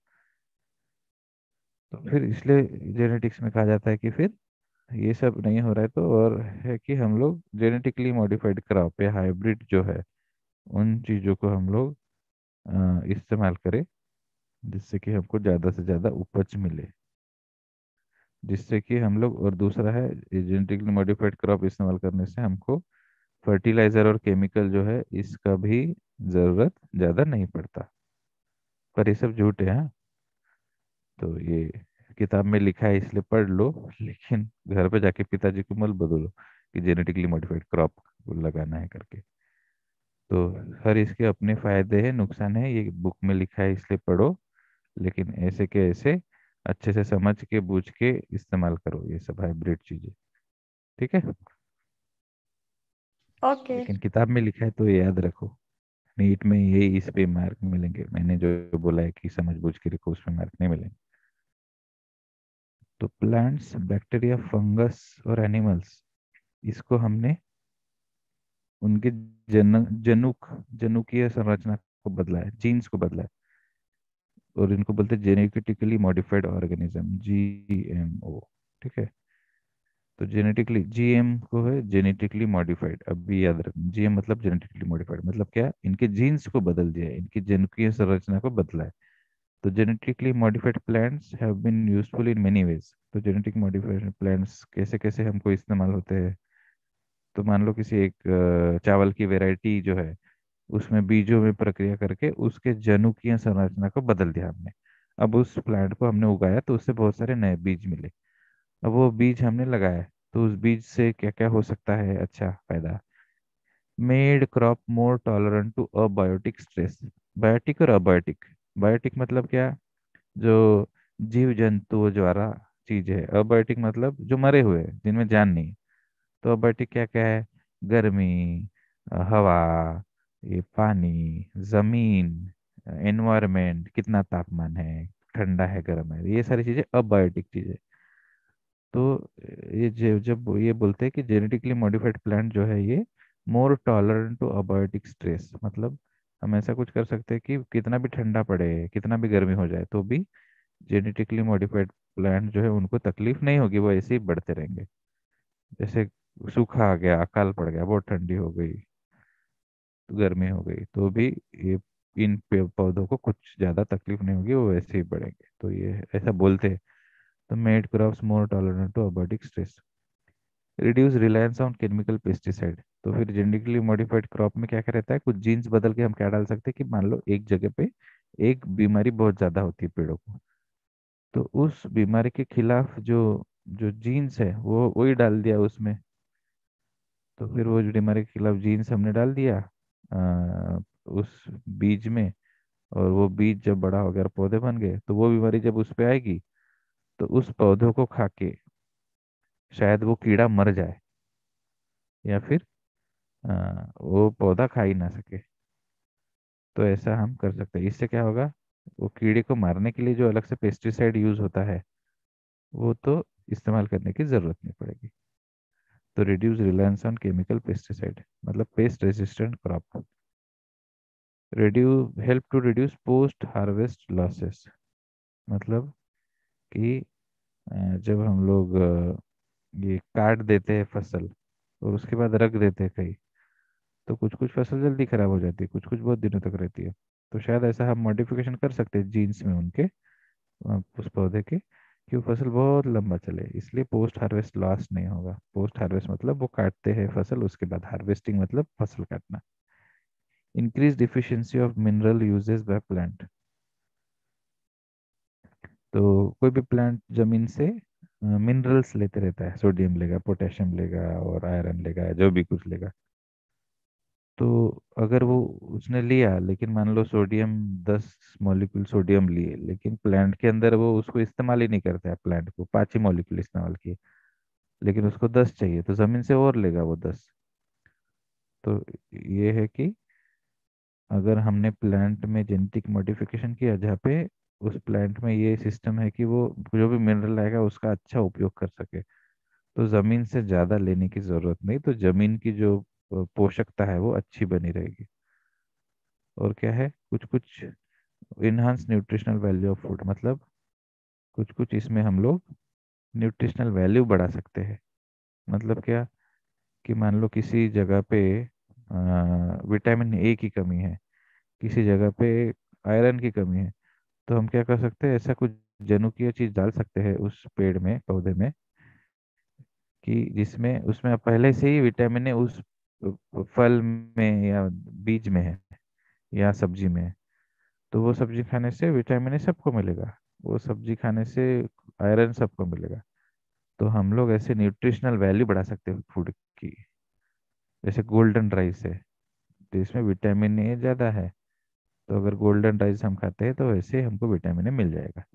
तो फिर इसलिए जेनेटिक्स में कहा जाता है कि फिर ये सब नहीं हो रहा है, तो और है कि हम लोग जेनेटिकली मॉडिफाइड क्रॉप या हाइब्रिड जो है उन चीज़ों को हम लोग अ, इस्तेमाल करें, जिससे कि हमको ज़्यादा से ज़्यादा उपज मिले। जिससे कि हम लोग, और दूसरा है जेनेटिकली मॉडिफाइड क्रॉप इस्तेमाल करने से हमको फर्टिलाइजर और केमिकल जो है इसका भी ज़रूरत ज़्यादा नहीं पड़ता। पर ये सब झूठ है हाँ। तो ये किताब में लिखा है इसलिए पढ़ लो, लेकिन घर पे जाके पिताजी को मत बदलो कि जेनेटिकली मॉडिफाइड क्रॉप लगाना है करके। तो हर इसके अपने फायदे हैं नुकसान है, ये बुक में लिखा है इसलिए पढ़ो। लेकिन ऐसे के ऐसे अच्छे से समझ के बूझ के इस्तेमाल करो ये सब हाइब्रिड चीजें। ठीक है। ओके। लेकिन किताब में लिखा है तो ये याद रखो। नीट में यही इस पे मार्क मिलेंगे, मैंने जो बोला है कि समझ बूझ के लिखो उसमें मार्क नहीं मिलेंगे। तो प्लांट्स, बैक्टीरिया, फंगस और एनिमल्स, इसको हमने उनके जन जनुक जनुकीय संरचना को बदला है, जीन्स को बदला है। और इनको बोलते हैं genetically modified organism, G M O. ठीक है। तो जेनेटिकली जीएम को है जेनेटिकली मॉडिफाइड, अब भी याद रखना, जीएम मतलब जेनेटिकली मॉडिफाइड मतलब क्या, इनके जीन्स को बदल दिया है, इनकी जनुकीय संरचना को बदला है। तो genetically modified plants have been useful in many ways. तो जेनेटिक मॉडिफाइड प्लांट्स कैसे कैसे हमको इस्तेमाल होते हैं। तो मान लो किसी एक अ, चावल की वैरायटी जो है उसमें बीजों में प्रक्रिया करके उसके जनुकीय संरचना को बदल दिया हमने। अब उस प्लांट को हमने उगाया तो उससे बहुत सारे नए बीज मिले। अब वो बीज हमने लगाया, तो उस बीज से क्या क्या हो सकता है अच्छा फायदा। Made crop more tolerant to abiotic stress. Biotic और अबायोटिक। बायोटिक मतलब क्या, जो जीव जंतुओं द्वारा चीज है। अबायोटिक मतलब जो मरे हुए हैं जिनमें जान नहीं है। तो अबायोटिक क्या क्या है, गर्मी, अ, हवा, ये पानी, जमीन, एनवायरमेंट, कितना तापमान है, ठंडा है गर्म है, ये सारी चीजें अबायोटिक चीजें। तो ये जे- जब वो ये बोलते हैं कि जेनेटिकली मॉडिफाइड प्लांट जो है ये more tolerant to abiotic stress, मतलब हम ऐसा कुछ कर सकते हैं कि कितना भी ठंडा पड़े, कितना भी गर्मी हो जाए, तो भी जेनेटिकली मॉडिफाइड प्लांट जो है उनको तकलीफ नहीं होगी, वो ऐसे ही बढ़ते रहेंगे। जैसे सूखा आ गया, अकाल पड़ गया, बहुत ठंडी हो गई, तो गर्मी हो गई, तो भी ये इन पे- पौधों को कुछ ज़्यादा तकलीफ नहीं होगी, वो वैसे ही बढ़ेंगे। तो ये ऐसा बोलते हैं। तो made crops more tolerant to abiotic stress, reduce reliance on chemical pesticide. तो फिर जेनेटिकली मॉडिफाइड क्रॉप में क्या क्या रहता है, कुछ जीन्स बदल के हम क्या डाल सकते हैं कि मान लो एक जगह पे एक बीमारी बहुत ज़्यादा होती है पेड़ों को, तो उस बीमारी के खिलाफ जो जो जीन्स है वो वही डाल दिया उसमें। तो फिर वो जो बीमारी के खिलाफ जीन्स हमने डाल दिया आ, उस बीज में, और वो बीज जब बड़ा हो गया और पौधे बन गए, तो वो बीमारी जब उस पे आएगी तो उस पौधों को खा के शायद वो कीड़ा मर जाए, या फिर आ, वो पौधा खा ही ना सके। तो ऐसा हम कर सकते हैं। इससे क्या होगा, वो कीड़े को मारने के लिए जो अलग से पेस्टिसाइड यूज होता है वो तो इस्तेमाल करने की जरूरत नहीं पड़ेगी। तो reduce reliance on chemical pesticide, मतलब pest resistant crop. Reduce help to reduce post harvest losses, मतलब कि अ, जब हम लोग अ, ये काट देते हैं फसल और उसके बाद रख देते हैं कहीं, तो कुछ कुछ फसल जल्दी खराब हो जाती है, कुछ कुछ बहुत दिनों तक रहती है। तो शायद ऐसा हम मॉडिफिकेशन कर सकते हैं जीन्स में उनके, अ, उस पौधे के, कि वो फसल बहुत लंबा चले, इसलिए पोस्ट हार्वेस्ट लॉस नहीं होगा। पोस्ट हार्वेस्ट मतलब वो काटते हैं फसल, उसके बाद हार्वेस्टिंग मतलब फसल काटना। Increase deficiency of mineral uses by plant. तो कोई भी प्लांट जमीन से मिनरल्स लेते रहता है, सोडियम लेगा, पोटेशियम लेगा और आयरन लेगा, जो भी कुछ लेगा। तो अगर वो उसने लिया, लेकिन मान लो सोडियम दस मॉलिक्यूल सोडियम लिए, लेकिन प्लांट के अंदर वो उसको इस्तेमाल ही नहीं करता है, प्लांट को पाँच ही मॉलिक्यूल इस्तेमाल किए, लेकिन उसको दस चाहिए, तो जमीन से और लेगा वो दस। तो ये है कि अगर हमने प्लांट में जेनेटिक मॉडिफिकेशन किया जहाँ पे उस प्लांट में ये सिस्टम है कि वो जो भी मिनरल आएगा उसका अच्छा उपयोग कर सके, तो जमीन से ज्यादा लेने की जरूरत नहीं, तो जमीन की जो अ, पोषकता है वो अच्छी बनी रहेगी। और क्या है, कुछ कुछ enhance nutritional value of food, मतलब कुछ कुछ इसमें हम लोग न्यूट्रिशनल वैल्यू बढ़ा सकते हैं। मतलब क्या, कि मान लो किसी जगह पे विटामिन ए की कमी है, किसी जगह पे आयरन की कमी है, तो हम क्या कर सकते हैं, ऐसा कुछ जनुकीय चीज डाल सकते हैं उस पेड़ में, पौधे में, कि जिसमें उसमें पहले से ही विटामिन ए उस फल में या बीज में है या सब्जी में है। तो वो सब्जी खाने से विटामिन ए सबको मिलेगा, वो सब्जी खाने से आयरन सबको मिलेगा। तो हम लोग ऐसे न्यूट्रिशनल वैल्यू बढ़ा सकते हैं फूड की। जैसे गोल्डन राइस है, तो इसमें विटामिन ए ज़्यादा है, तो अगर गोल्डन राइस हम खाते हैं तो वैसे हमको विटामिन ए मिल जाएगा।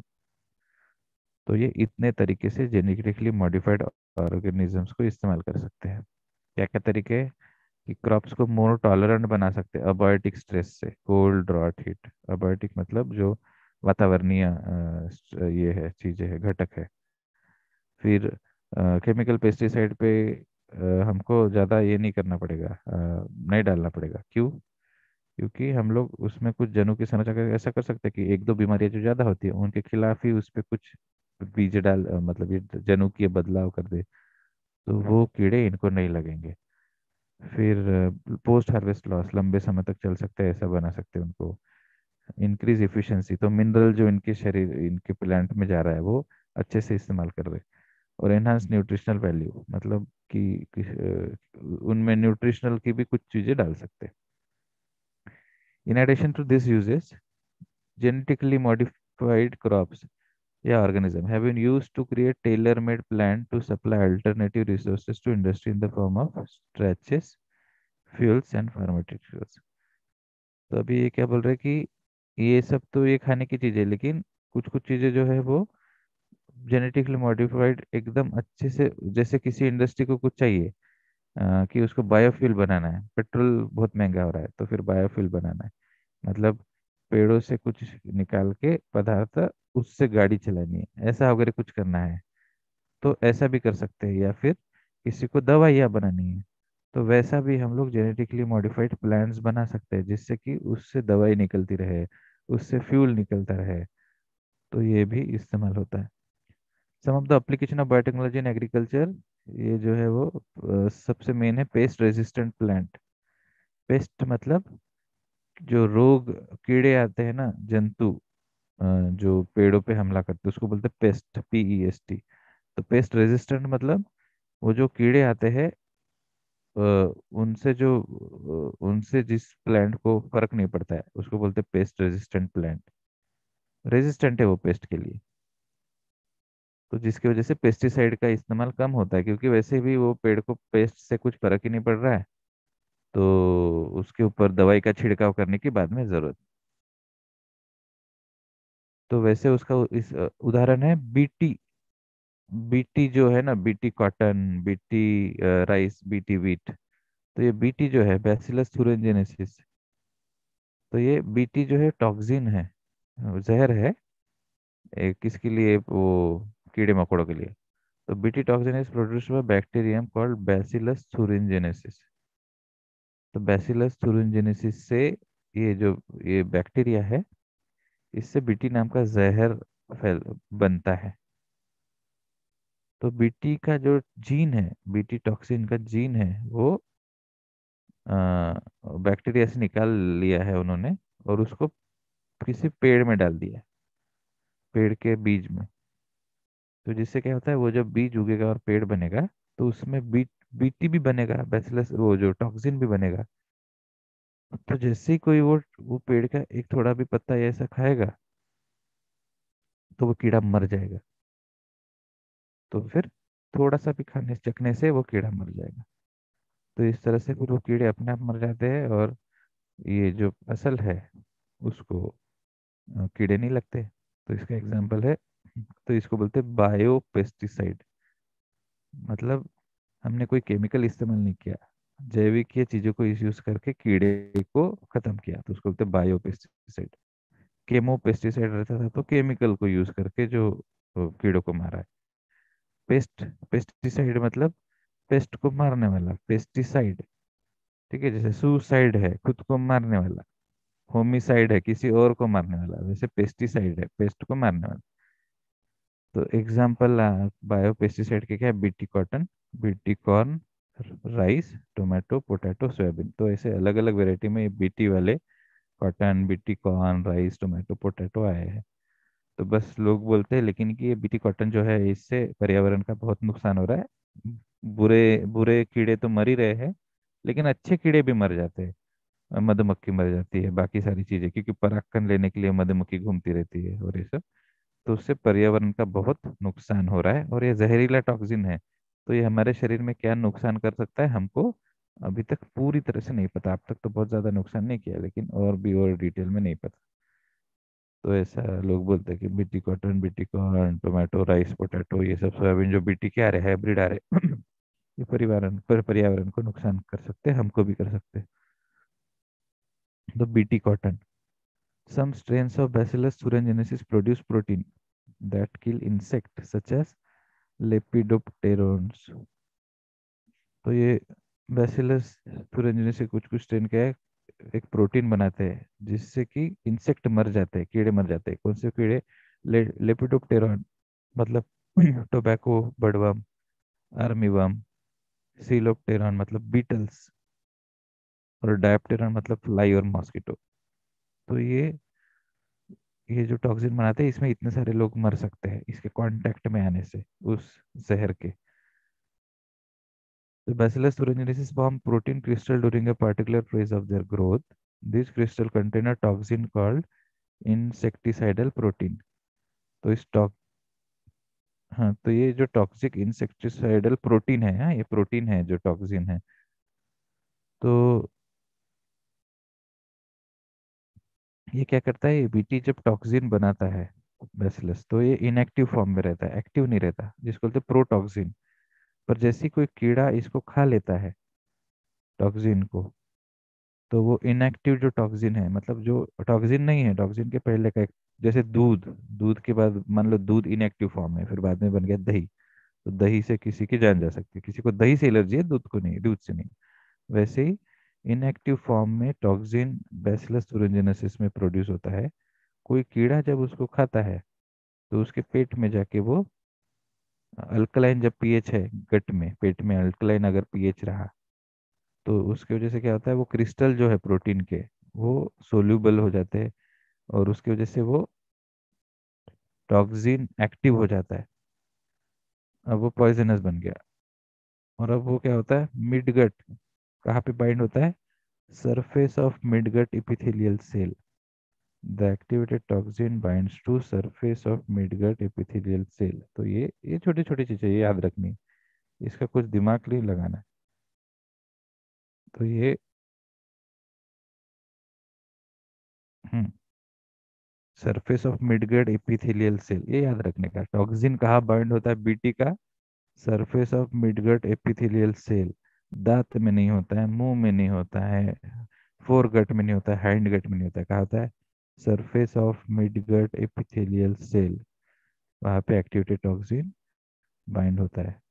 तो ये इतने तरीके से जेनेटिकली मॉडिफाइड ऑर्गेनिजम्स को इस्तेमाल कर सकते हैं। क्या क्या तरीके हैं, कि क्रॉप्स को मोर टॉलरेंट बना सकते हैं अबायोटिक स्ट्रेस से, कोल्ड ड्रॉट हीट। अबायोटिक मतलब जो वातावरणीय अ, ये है, चीजें है, घटक है। फिर केमिकल पेस्टिसाइड पे अ, हमको ज़्यादा ये नहीं करना पड़ेगा, अ, नहीं डालना पड़ेगा। क्यों? क्योंकि हम लोग उसमें कुछ जनों की संरचना करके ऐसा कर सकते हैं कि एक दो बीमारियां जो ज़्यादा होती है उनके खिलाफ ही उस पे कुछ बीज डाल, अ, मतलब ये जनों की बदलाव कर दे, तो वो कीड़े इनको नहीं लगेंगे। फिर पोस्ट हार्वेस्ट लॉस लंबे समय तक चल सकता है, ऐसा बना सकते हैं उनको। इंक्रीज इफिशिएंसी, तो मिनरल जो इनके शरीर, इनके प्लांट में जा रहा है वो अच्छे से इस्तेमाल कर रहे। और एनहांस न्यूट्रिशनल वैल्यू, मतलब कि, कि अ, उनमें न्यूट्रिशनल की भी कुछ चीजें डाल सकते हैं। In addition to this uses, genetically modified crops या organism have been used to create tailor-made plan to supply alternative resources to industry in the form of starches, fuels and pharmaceuticals। तो अभी ये क्या बोल रहे हैं कि ये सब तो ये खाने की चीजें, लेकिन कुछ कुछ चीजें जो है वो जेनेटिकली मॉडिफाइड एकदम अच्छे से, जैसे किसी इंडस्ट्री को कुछ चाहिए अ, कि उसको बायोफ्यूल बनाना है, पेट्रोल बहुत महंगा हो रहा है तो फिर बायोफ्यूल बनाना है, मतलब पेड़ों से कुछ निकाल के पदार्थ उससे गाड़ी चलानी है, ऐसा अगर कुछ करना है, तो ऐसा भी कर सकते हैं, या फिर किसी को दवाइयाँ बनानी है तो वैसा भी हम लोग जेनेटिकली मॉडिफाइड प्लांट्स बना सकते हैं, जिससे कि उससे दवाई निकलती रहे, उससे फ्यूल निकलता रहे। तो ये भी इस्तेमाल होता है। Some of the application of biotechnology in agriculture, ये जो है वो अ, सबसे मेन है पेस्ट रेजिस्टेंट प्लांट। पेस्ट मतलब जो रोग, कीड़े आते हैं ना, जंतु अ, जो पेड़ों पे हमला करते हैं उसको बोलते हैं pest, P E S T. तो पेस्ट रेजिस्टेंट मतलब वो जो कीड़े आते हैं अ, उनसे जो अ, उनसे जिस प्लांट को फर्क नहीं पड़ता है उसको बोलते हैं पेस्ट रेजिस्टेंट प्लांट। रेजिस्टेंट है वो पेस्ट के लिए। तो जिसकी वजह से पेस्टिसाइड का इस्तेमाल कम होता है, क्योंकि वैसे भी वो पेड़ को पेस्ट से कुछ फर्क ही नहीं पड़ रहा है, तो उसके ऊपर दवाई का छिड़काव करने की बाद में जरूरत। तो वैसे उसका उ- इस अ, उदाहरण है बीटी। बीटी जो है ना, BT cotton, BT rice, BT wheat. तो ये बीटी जो है बैसिलस thuringiensis, तो ये बीटी जो है टॉक्सिन है, अ, जहर है। ए, किसके लिए? वो कीड़े मकोड़ों के लिए। तो BT toxin is produced by bacterium called bacillus thuringiensis। तो बैसिलस thuringiensis से ये जो ये बैक्टीरिया है, इससे बीटी नाम का जहर फैल बनता है। तो बीटी का जो जीन है, बीटी टॉक्सिन का जीन है, वो बैक्टीरिया से निकाल लिया है उन्होंने, और उसको किसी पेड़ में डाल दिया है, पेड़ के बीज में। तो जिससे क्या होता है, वो जब बीज उगेगा और पेड़ बनेगा, तो उसमें बीट बीटी भी बनेगा, बैसिलस वो जो टॉक्सिन भी बनेगा। तो जैसे ही कोई वो वो पेड़ का एक थोड़ा भी पत्ता ऐसा खाएगा, तो वो कीड़ा मर जाएगा। तो फिर थोड़ा सा भी खाने चखने से वो कीड़ा मर जाएगा। तो इस तरह से फिर वो कीड़े अपने आप मर जाते हैं, और ये जो फसल है उसको अ, कीड़े नहीं लगते। तो इसका एग्जाम्पल है, तो इसको बोलते हैं बायो पेस्टिसाइड। मतलब हमने कोई केमिकल इस्तेमाल नहीं किया, जैविक ये चीजों को यूज करके कीड़े को खत्म किया, तो उसको बोलते हैं बायो पेस्टिसाइड। केमो पेस्टिसाइड रहता था, तो केमिकल को यूज करके जो अ, कीड़ों को मारा है। पेस्ट पेस्टिसाइड मतलब पेस्ट को मारने वाला, पेस्टिसाइड। ठीक है, जैसे सुसाइड है खुद को मारने वाला, होमिसाइड है किसी और को मारने वाला, वैसे पेस्टिसाइड है पेस्ट को मारने वाला। तो एग्जाम्पल बायो पेस्टिसाइड के क्या है? BT cotton, BT corn, rice, tomato, potato, soybean. तो ऐसे अलग अलग वैरायटी में ये बीटी वाले cotton, BT corn, rice, tomato, potato आए हैं। तो बस लोग बोलते हैं लेकिन कि ये बीटी कॉटन जो है इससे पर्यावरण का बहुत नुकसान हो रहा है। बुरे बुरे कीड़े तो मर ही रहे हैं, लेकिन अच्छे कीड़े भी मर जाते हैं। मधुमक्खी मर जाती है, बाकी सारी चीजें, क्योंकि परागकण लेने के लिए मधुमक्खी घूमती रहती है और ये सब। तो उससे पर्यावरण का बहुत नुकसान हो रहा है, और ये जहरीला टॉक्सिन है। तो ये हमारे शरीर में क्या नुकसान कर सकता है हमको अभी तक पूरी तरह से नहीं पता। अब तक तो बहुत ज्यादा नुकसान नहीं किया, लेकिन और भी और डिटेल में नहीं पता। तो ऐसा लोग बोलते हैं कि BT cotton, BT corn, tomato, rice, potato, ये सब सोयाबीन जो बीटी के आ रहे हाइब्रिड आ रहे ये परिवारण पर पर्यावरण को नुकसान कर सकते हैं, हमको भी कर सकते हैं। तो BT cotton, some strains of Bacillus thuringiensis produce protein that kill insects such as lepidopterans। तो ये बैसिलस thuringiensis के कुछ कुछ स्ट्रेन क्या है, एक प्रोटीन बनाते हैं जिससे कि इंसेक्ट मर जाते हैं, कीड़े मर जाते हैं। कौन से कीड़े? ले, लेपिडोप्टेरॉन मतलब टोबैको बर्डवर्म, आर्मीवर्म, सीलोप्टेरॉन मतलब बीटल्स, और डायप्टेरॉन मतलब फ्लाई और मॉस्किटो। तो ये ये जो टॉक्सिन बनाते हैं इसमें इतने सारे लोग मर सकते हैं इसके कांटेक्ट में आने से, उस जहर के। The Bacillus thuringiensis form protein crystal during a particular phase of their growth. These crystal contain a toxin called insecticidal protein। तो इस टॉक हाँ, तो ये जो टॉक्सिक इंसेक्टिसाइडल प्रोटीन है, हाँ, ये प्रोटीन है जो टॉक्सिन है। तो ये क्या करता है, ये बीटी जब टॉक्सिन बनाता है बैसिलस, तो ये इनएक्टिव फॉर्म में रहता है, एक्टिव नहीं रहता, जिसको बोलते हैं प्रोटॉक्सिन। पर जैसे ही कोई कीड़ा इसको खा लेता है टॉक्सिन को, तो वो इनएक्टिव जो टॉक्सिन है, मतलब जो टॉक्सिन नहीं है, टॉक्सिन के पहले का एक, जैसे दूध, दूध के बाद मान लो दूध इनएक्टिव फॉर्म है, फिर बाद में बन गया दही। तो दही से किसी की जान जा सकती है, किसी को दही से एलर्जी है, दूध को नहीं, दूध से नहीं। वैसे ही इनएक्टिव फॉर्म में टॉक्सिन बैसिलस thuringiensis में प्रोड्यूस होता है। कोई कीड़ा जब उसको खाता है तो उसके पेट में जाके वो अल्कलाइन, जब पीएच है गट में, पेट में अल्कलाइन अगर पीएच रहा तो उसकी वजह से क्या होता है, वो क्रिस्टल जो है प्रोटीन के वो सोल्यूबल हो जाते हैं, और उसकी वजह से वो टॉक्सिन एक्टिव हो जाता है। अब वो पॉइजनस बन गया। और अब वो क्या होता है, मिडगट कहाँ पे बाइंड होता है, surface of midgut epithelial cell. The activated toxin binds to surface of midgut epithelial cell. तो ये ये छोटी छोटी चीजें ये याद रखनी है, इसका कुछ दिमाग नहीं लगाना है। तो ये hmm surface of midgut epithelial cell, ये याद रखने का। टॉक्सिन कहाँ बाइंड होता है, बीटी का surface of midgut epithelial cell. दांत में नहीं होता है, मुंह में नहीं होता है, फोरगट में नहीं होता है, हैंड गट में नहीं होता है, कहा होता है surface of midgut epithelial cell. वहां पे एक्टिवेटेड टॉक्सिन बाइंड होता है।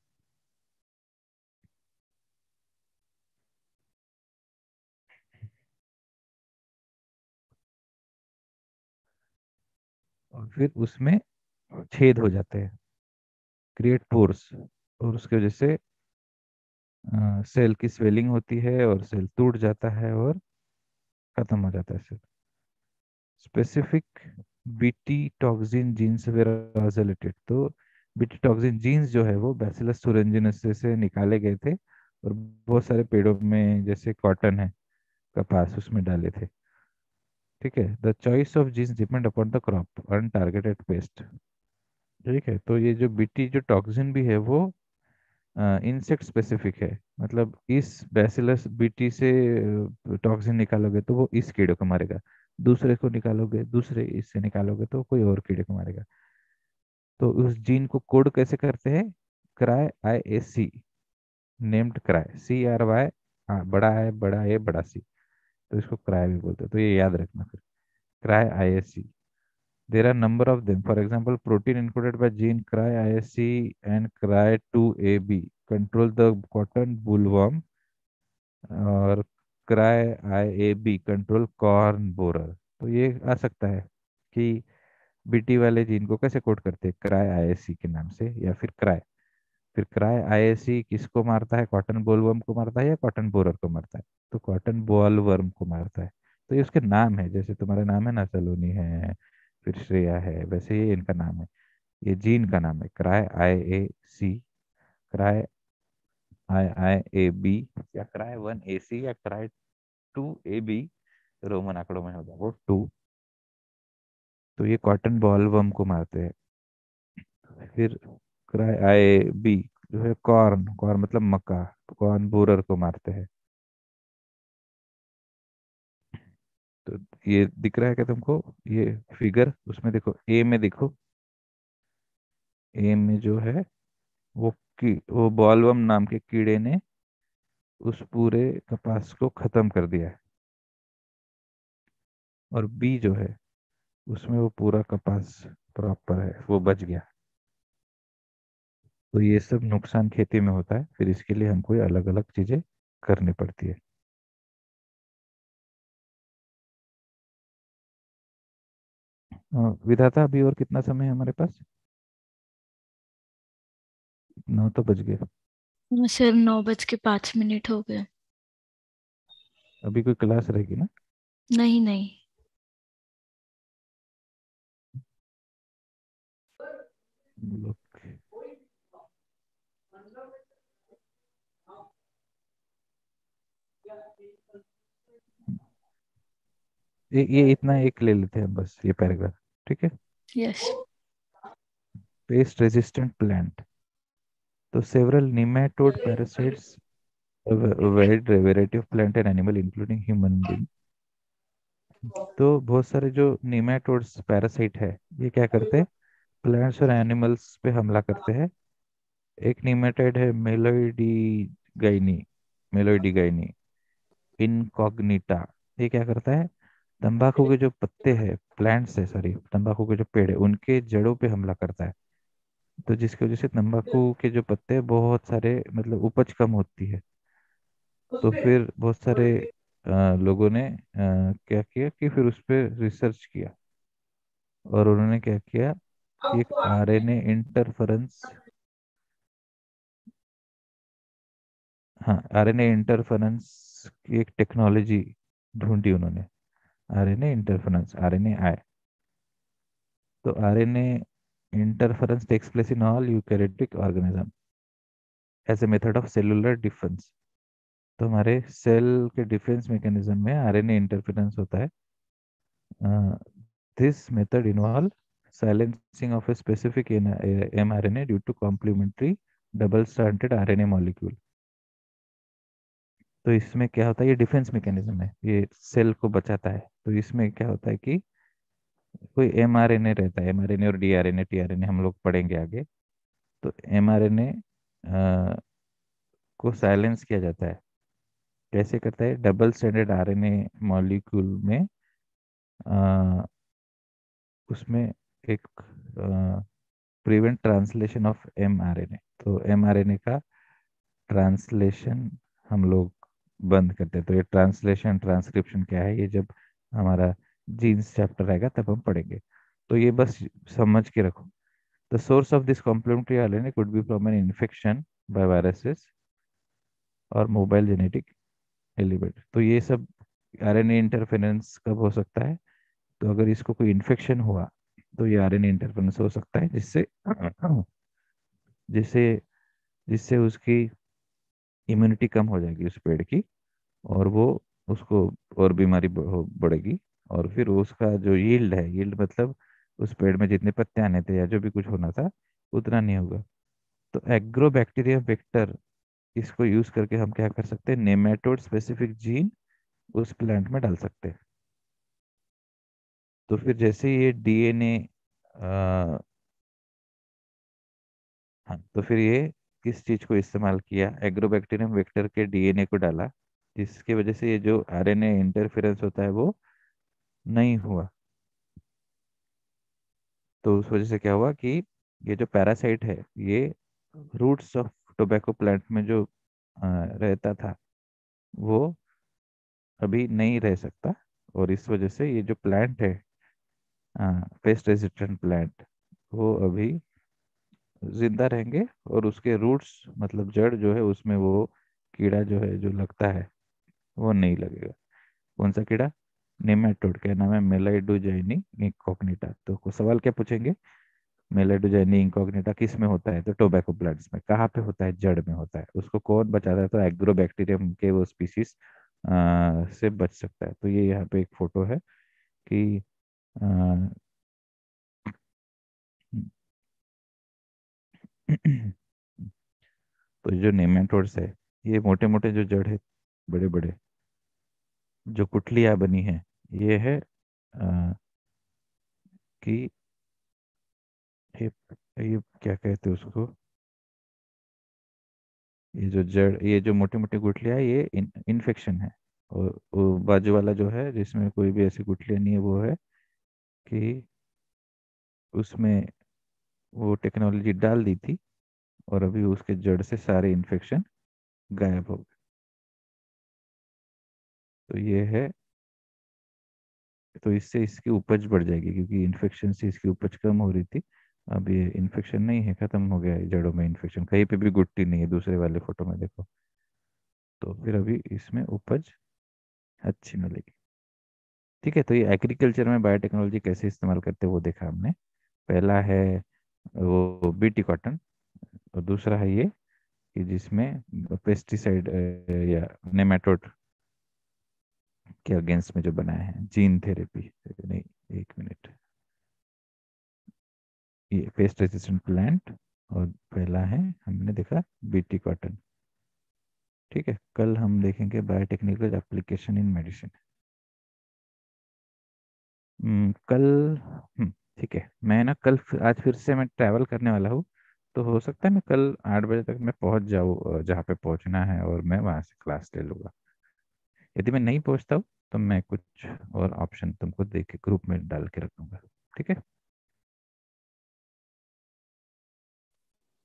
और फिर उसमें छेद हो जाते हैं, क्रिएट पोर्स, और उसकी वजह से सेल की स्वेलिंग होती है और सेल टूट जाता है और खत्म हो जाता है cell. Specific BT toxin genes were isolated. तो बीटी टॉक्सिन जीन्स जो है वो बैसिलस thuringiensis से निकाले गए थे और बहुत सारे पेड़ों में, जैसे कॉटन है, कपास, उसमें डाले थे। ठीक है, the choice of genes depend upon the crop untargeted pest. ठीक है, तो ये जो बीटी जो टॉक्सिन भी है वो इंसेक्ट स्पेसिफिक है। मतलब इस बैसिलस बीटी से टॉक्सिन निकालोगे तो वो इस कीड़े को मारेगा, दूसरे को निकालोगे, दूसरे इससे निकालोगे तो कोई और कीड़े को मारेगा। तो उस जीन को कोड कैसे करते हैं, cry I A C, named cry, C R Y, हाँ बड़ा है, बड़ा ए बड़ा सी, तो इसको क्राई भी बोलते हैं। तो ये याद रखना फिर, cry I A C. There are number of them. For example, protein encoded by gene C R Y I S C and C R Y two A B control the cotton bollworm, और C R Y I A B control corn borer। तो ये आ सकता है कि BT वाले gene को कैसे code करते हैं, C R Y I S C के नाम से, या फिर C R Y। फिर C R Y I S C किसको मारता है, कॉटन बोलवर्म को मारता है या कॉटन बोरर को मारता है, तो कॉटन बॉलवर्म को मारता है। तो ये उसके नाम है, जैसे तुम्हारा नाम है ना, सलोनी है, फिर श्रेया है, वैसे ये इनका नाम है, ये जीन का नाम है cry I A C, cry I I A B, या क्राई वन ए सी, या cry two A B, Roman आंकड़ों में होगा वो टू। तो ये कॉटन बॉलवर्म को मारते हैं। फिर क्राई आई बी जो है कॉर्न, कॉर्न मतलब मक्का, कॉर्न बोरर को मारते हैं। तो ये दिख रहा है क्या तुमको, ये फिगर, उसमें देखो ए में, देखो ए में जो है वो की वो बॉलवर्म नाम के कीड़े ने उस पूरे कपास को खत्म कर दिया है। और बी जो है उसमें वो पूरा कपास प्रॉपर है, वो बच गया। तो ये सब नुकसान खेती में होता है, फिर इसके लिए हमको ये अलग अलग चीजें करनी पड़ती है। अ, विधाता, अभी और कितना समय है हमारे पास, नौ तो बज गए। सर नौ बज के पाँच मिनट हो गए। अभी कोई क्लास रहेगी ना? नहीं नहीं। लोग- ये ये इतना एक ले लेते हैं बस, ये पैराग्राफ। ठीक है, यस। Pest resistant plant. तो several nematode parasites, wide variety of plant and animal including human being. तो बहुत सारे जो निमेटोड्स पैरासाइट है, ये क्या करते हैं, प्लांट्स और एनिमल्स पे हमला करते हैं। एक निमेटोड है meloidogyne, meloidogyne incognita. ये क्या करता है, तंबाकू के जो पत्ते हैं, प्लांट्स है, सॉरी, तंबाकू के जो पेड़ है उनके जड़ों पे हमला करता है। तो जिसकी वजह से तंबाकू के जो पत्ते हैं बहुत सारे, मतलब उपज कम होती है। तो फिर बहुत सारे अ, लोगों ने अ, क्या किया कि फिर उस पर रिसर्च किया, और उन्होंने क्या किया कि एक आरएनए इंटरफेरेंस, हाँ आरएनए इंटरफेरेंस की एक टेक्नोलॉजी ढूंढी उन्होंने। RNA interference, RNA I. तो RNA interference takes place in all eukaryotic organism as a method of cellular defence. तो हमारे सेल के डिफेंस मैकेनिज्म में आरएनए इंटरफेरेंस होता है। This method involve silencing of a specific mRNA due to complementary double stranded R N A molecule। तो इसमें क्या होता है, ये डिफेंस मैकेनिज्म है, ये सेल को बचाता है। तो इसमें क्या होता है कि कोई एमआरएनए रहता है, एमआरएनए और डीआरएनए टीआरएनए हम लोग पढ़ेंगे आगे। तो एमआरएनए को साइलेंस किया जाता है। कैसे करता है, डबल स्ट्रैंडेड आरएनए मॉलिक्यूल में अ, उसमें एक प्रिवेंट ट्रांसलेशन ऑफ एमआरएनए। तो एमआरएनए का ट्रांसलेशन हम लोग बंद करते हैं। तो ये ट्रांसलेशन ट्रांसक्रिप्शन क्या है, ये जब हमारा जीन्स चैप्टर आएगा तब हम पढ़ेंगे। तो ये बस समझ के रखो। The source of this complementary RNA could be from an infection by viruses और मोबाइल जेनेटिक एलिमेंट। तो ये सब आरएनए इंटरफेरेंस कब हो सकता है, तो अगर इसको कोई इन्फेक्शन हुआ तो ये आरएनए इंटरफेरेंस हो सकता है, जिससे जिससे जिससे उसकी इम्यूनिटी कम हो जाएगी उस पेड़ की, और वो उसको और बीमारी ब- हो- बढ़ेगी। और फिर उसका जो यील्ड है, यील्ड मतलब उस पेड़ में जितने पत्ते आने थे या जो भी कुछ होना था उतना नहीं होगा। तो एग्रोबैक्टीरियम वेक्टर, इसको यूज करके हम क्या कर सकते हैं, नेमेटोड स्पेसिफिक जीन उस प्लांट में डाल सकते हैं। तो फिर जैसे ये डीएनए, हाँ तो फिर ये किस चीज को इस्तेमाल किया, एग्रोबैक्टीरियम वेक्टर के डीएनए को डाला, जिसकी वजह से ये जो आरएनए इंटरफेरेंस होता है वो नहीं हुआ। तो उस वजह से क्या हुआ कि ये जो पैरासाइट है ये रूट्स ऑफ टोबैको प्लांट में जो अ, रहता था वो अभी नहीं रह सकता। और इस वजह से ये जो प्लांट है, पेस्ट रेजिस्टेंट प्लांट, वो अभी जिंदा रहेंगे। और उसके रूट्स मतलब जड़ जो है उसमें वो कीड़ा जो है जो लगता है वो नहीं लगेगा। कौन सा कीड़ा, नेमाटोड, क्या नाम है, मेलाइडोजाइनी इंकॉग्निटा। तो को सवाल क्या पूछेंगे, मेलाइडोजाइनी इंकॉग्निटा किस में होता है, तो टोबैको प्लांट्स में। कहाँ पे होता है, जड़ में होता है। उसको कौन बचाता है, तो एग्रोबैक्टीरियम के वो स्पीसीज से बच सकता है। तो ये यहाँ पे एक फोटो है कि अ, तो जो नेमाटोड्स है, ये मोटे मोटे जो जड़ है, बड़े बड़े जो गुठलियाँ बनी है, ये है अ, कि ये ये क्या कहते हैं उसको, ये जो जड़, ये जो मोटी मोटी गुठलियाँ है, ये इन, इन्फेक्शन है। और वो बाजू वाला जो है जिसमें कोई भी ऐसी गुठलियाँ नहीं है, वो है कि उसमें वो टेक्नोलॉजी डाल दी थी और अभी उसके जड़ से सारे इन्फेक्शन गायब हो गए। तो ये है, तो इससे इसकी उपज बढ़ जाएगी, क्योंकि इन्फेक्शन से इसकी उपज कम हो रही थी। अब ये इन्फेक्शन नहीं है, खत्म हो गया है जड़ों में इन्फेक्शन, कहीं पे भी गुठली नहीं है, दूसरे वाले फोटो में देखो। तो फिर अभी इसमें उपज अच्छी मिलेगी। ठीक है, तो ये एग्रीकल्चर में बायोटेक्नोलॉजी कैसे इस्तेमाल करते हैं वो देखा हमने। पहला है वो बीटी कॉटन, और दूसरा है ये कि जिसमें पेस्टिसाइड या नेमाटोड के अगेंस्ट में जो बनाए हैं, जीन थेरेपी। नहीं, एक मिनट, ये पेस्ट रेजिस्टेंट प्लांट, और पहला है हमने देखा बीटी कॉटन। ठीक है, कल हम देखेंगे बायोटेक्निकल एप्लीकेशन इन मेडिसिन। कल, हम्म, ठीक है। मैं ना कल फिर- आज फिर से मैं ट्रैवल करने वाला हूँ। तो हो सकता है मैं कल आठ बजे तक मैं पहुँच जाऊँ जहाँ पे पहुँचना है, और मैं वहाँ से क्लास ले लूँगा। यदि मैं नहीं पहुँचता हूँ तो मैं कुछ और ऑप्शन तुमको दे के ग्रुप में डाल के रखूँगा। ठीक है।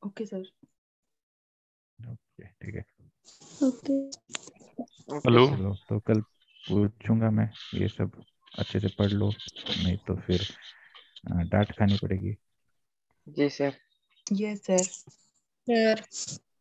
Okay sir. ओके ठीक है। ओके। Okay hello. सर। चलो तो कल पूछूंगा मैं, ये सब अच्छे से पढ़ लो, नहीं तो फिर अ, डांट खानी पड़ेगी। जी सर। Yes sir. सर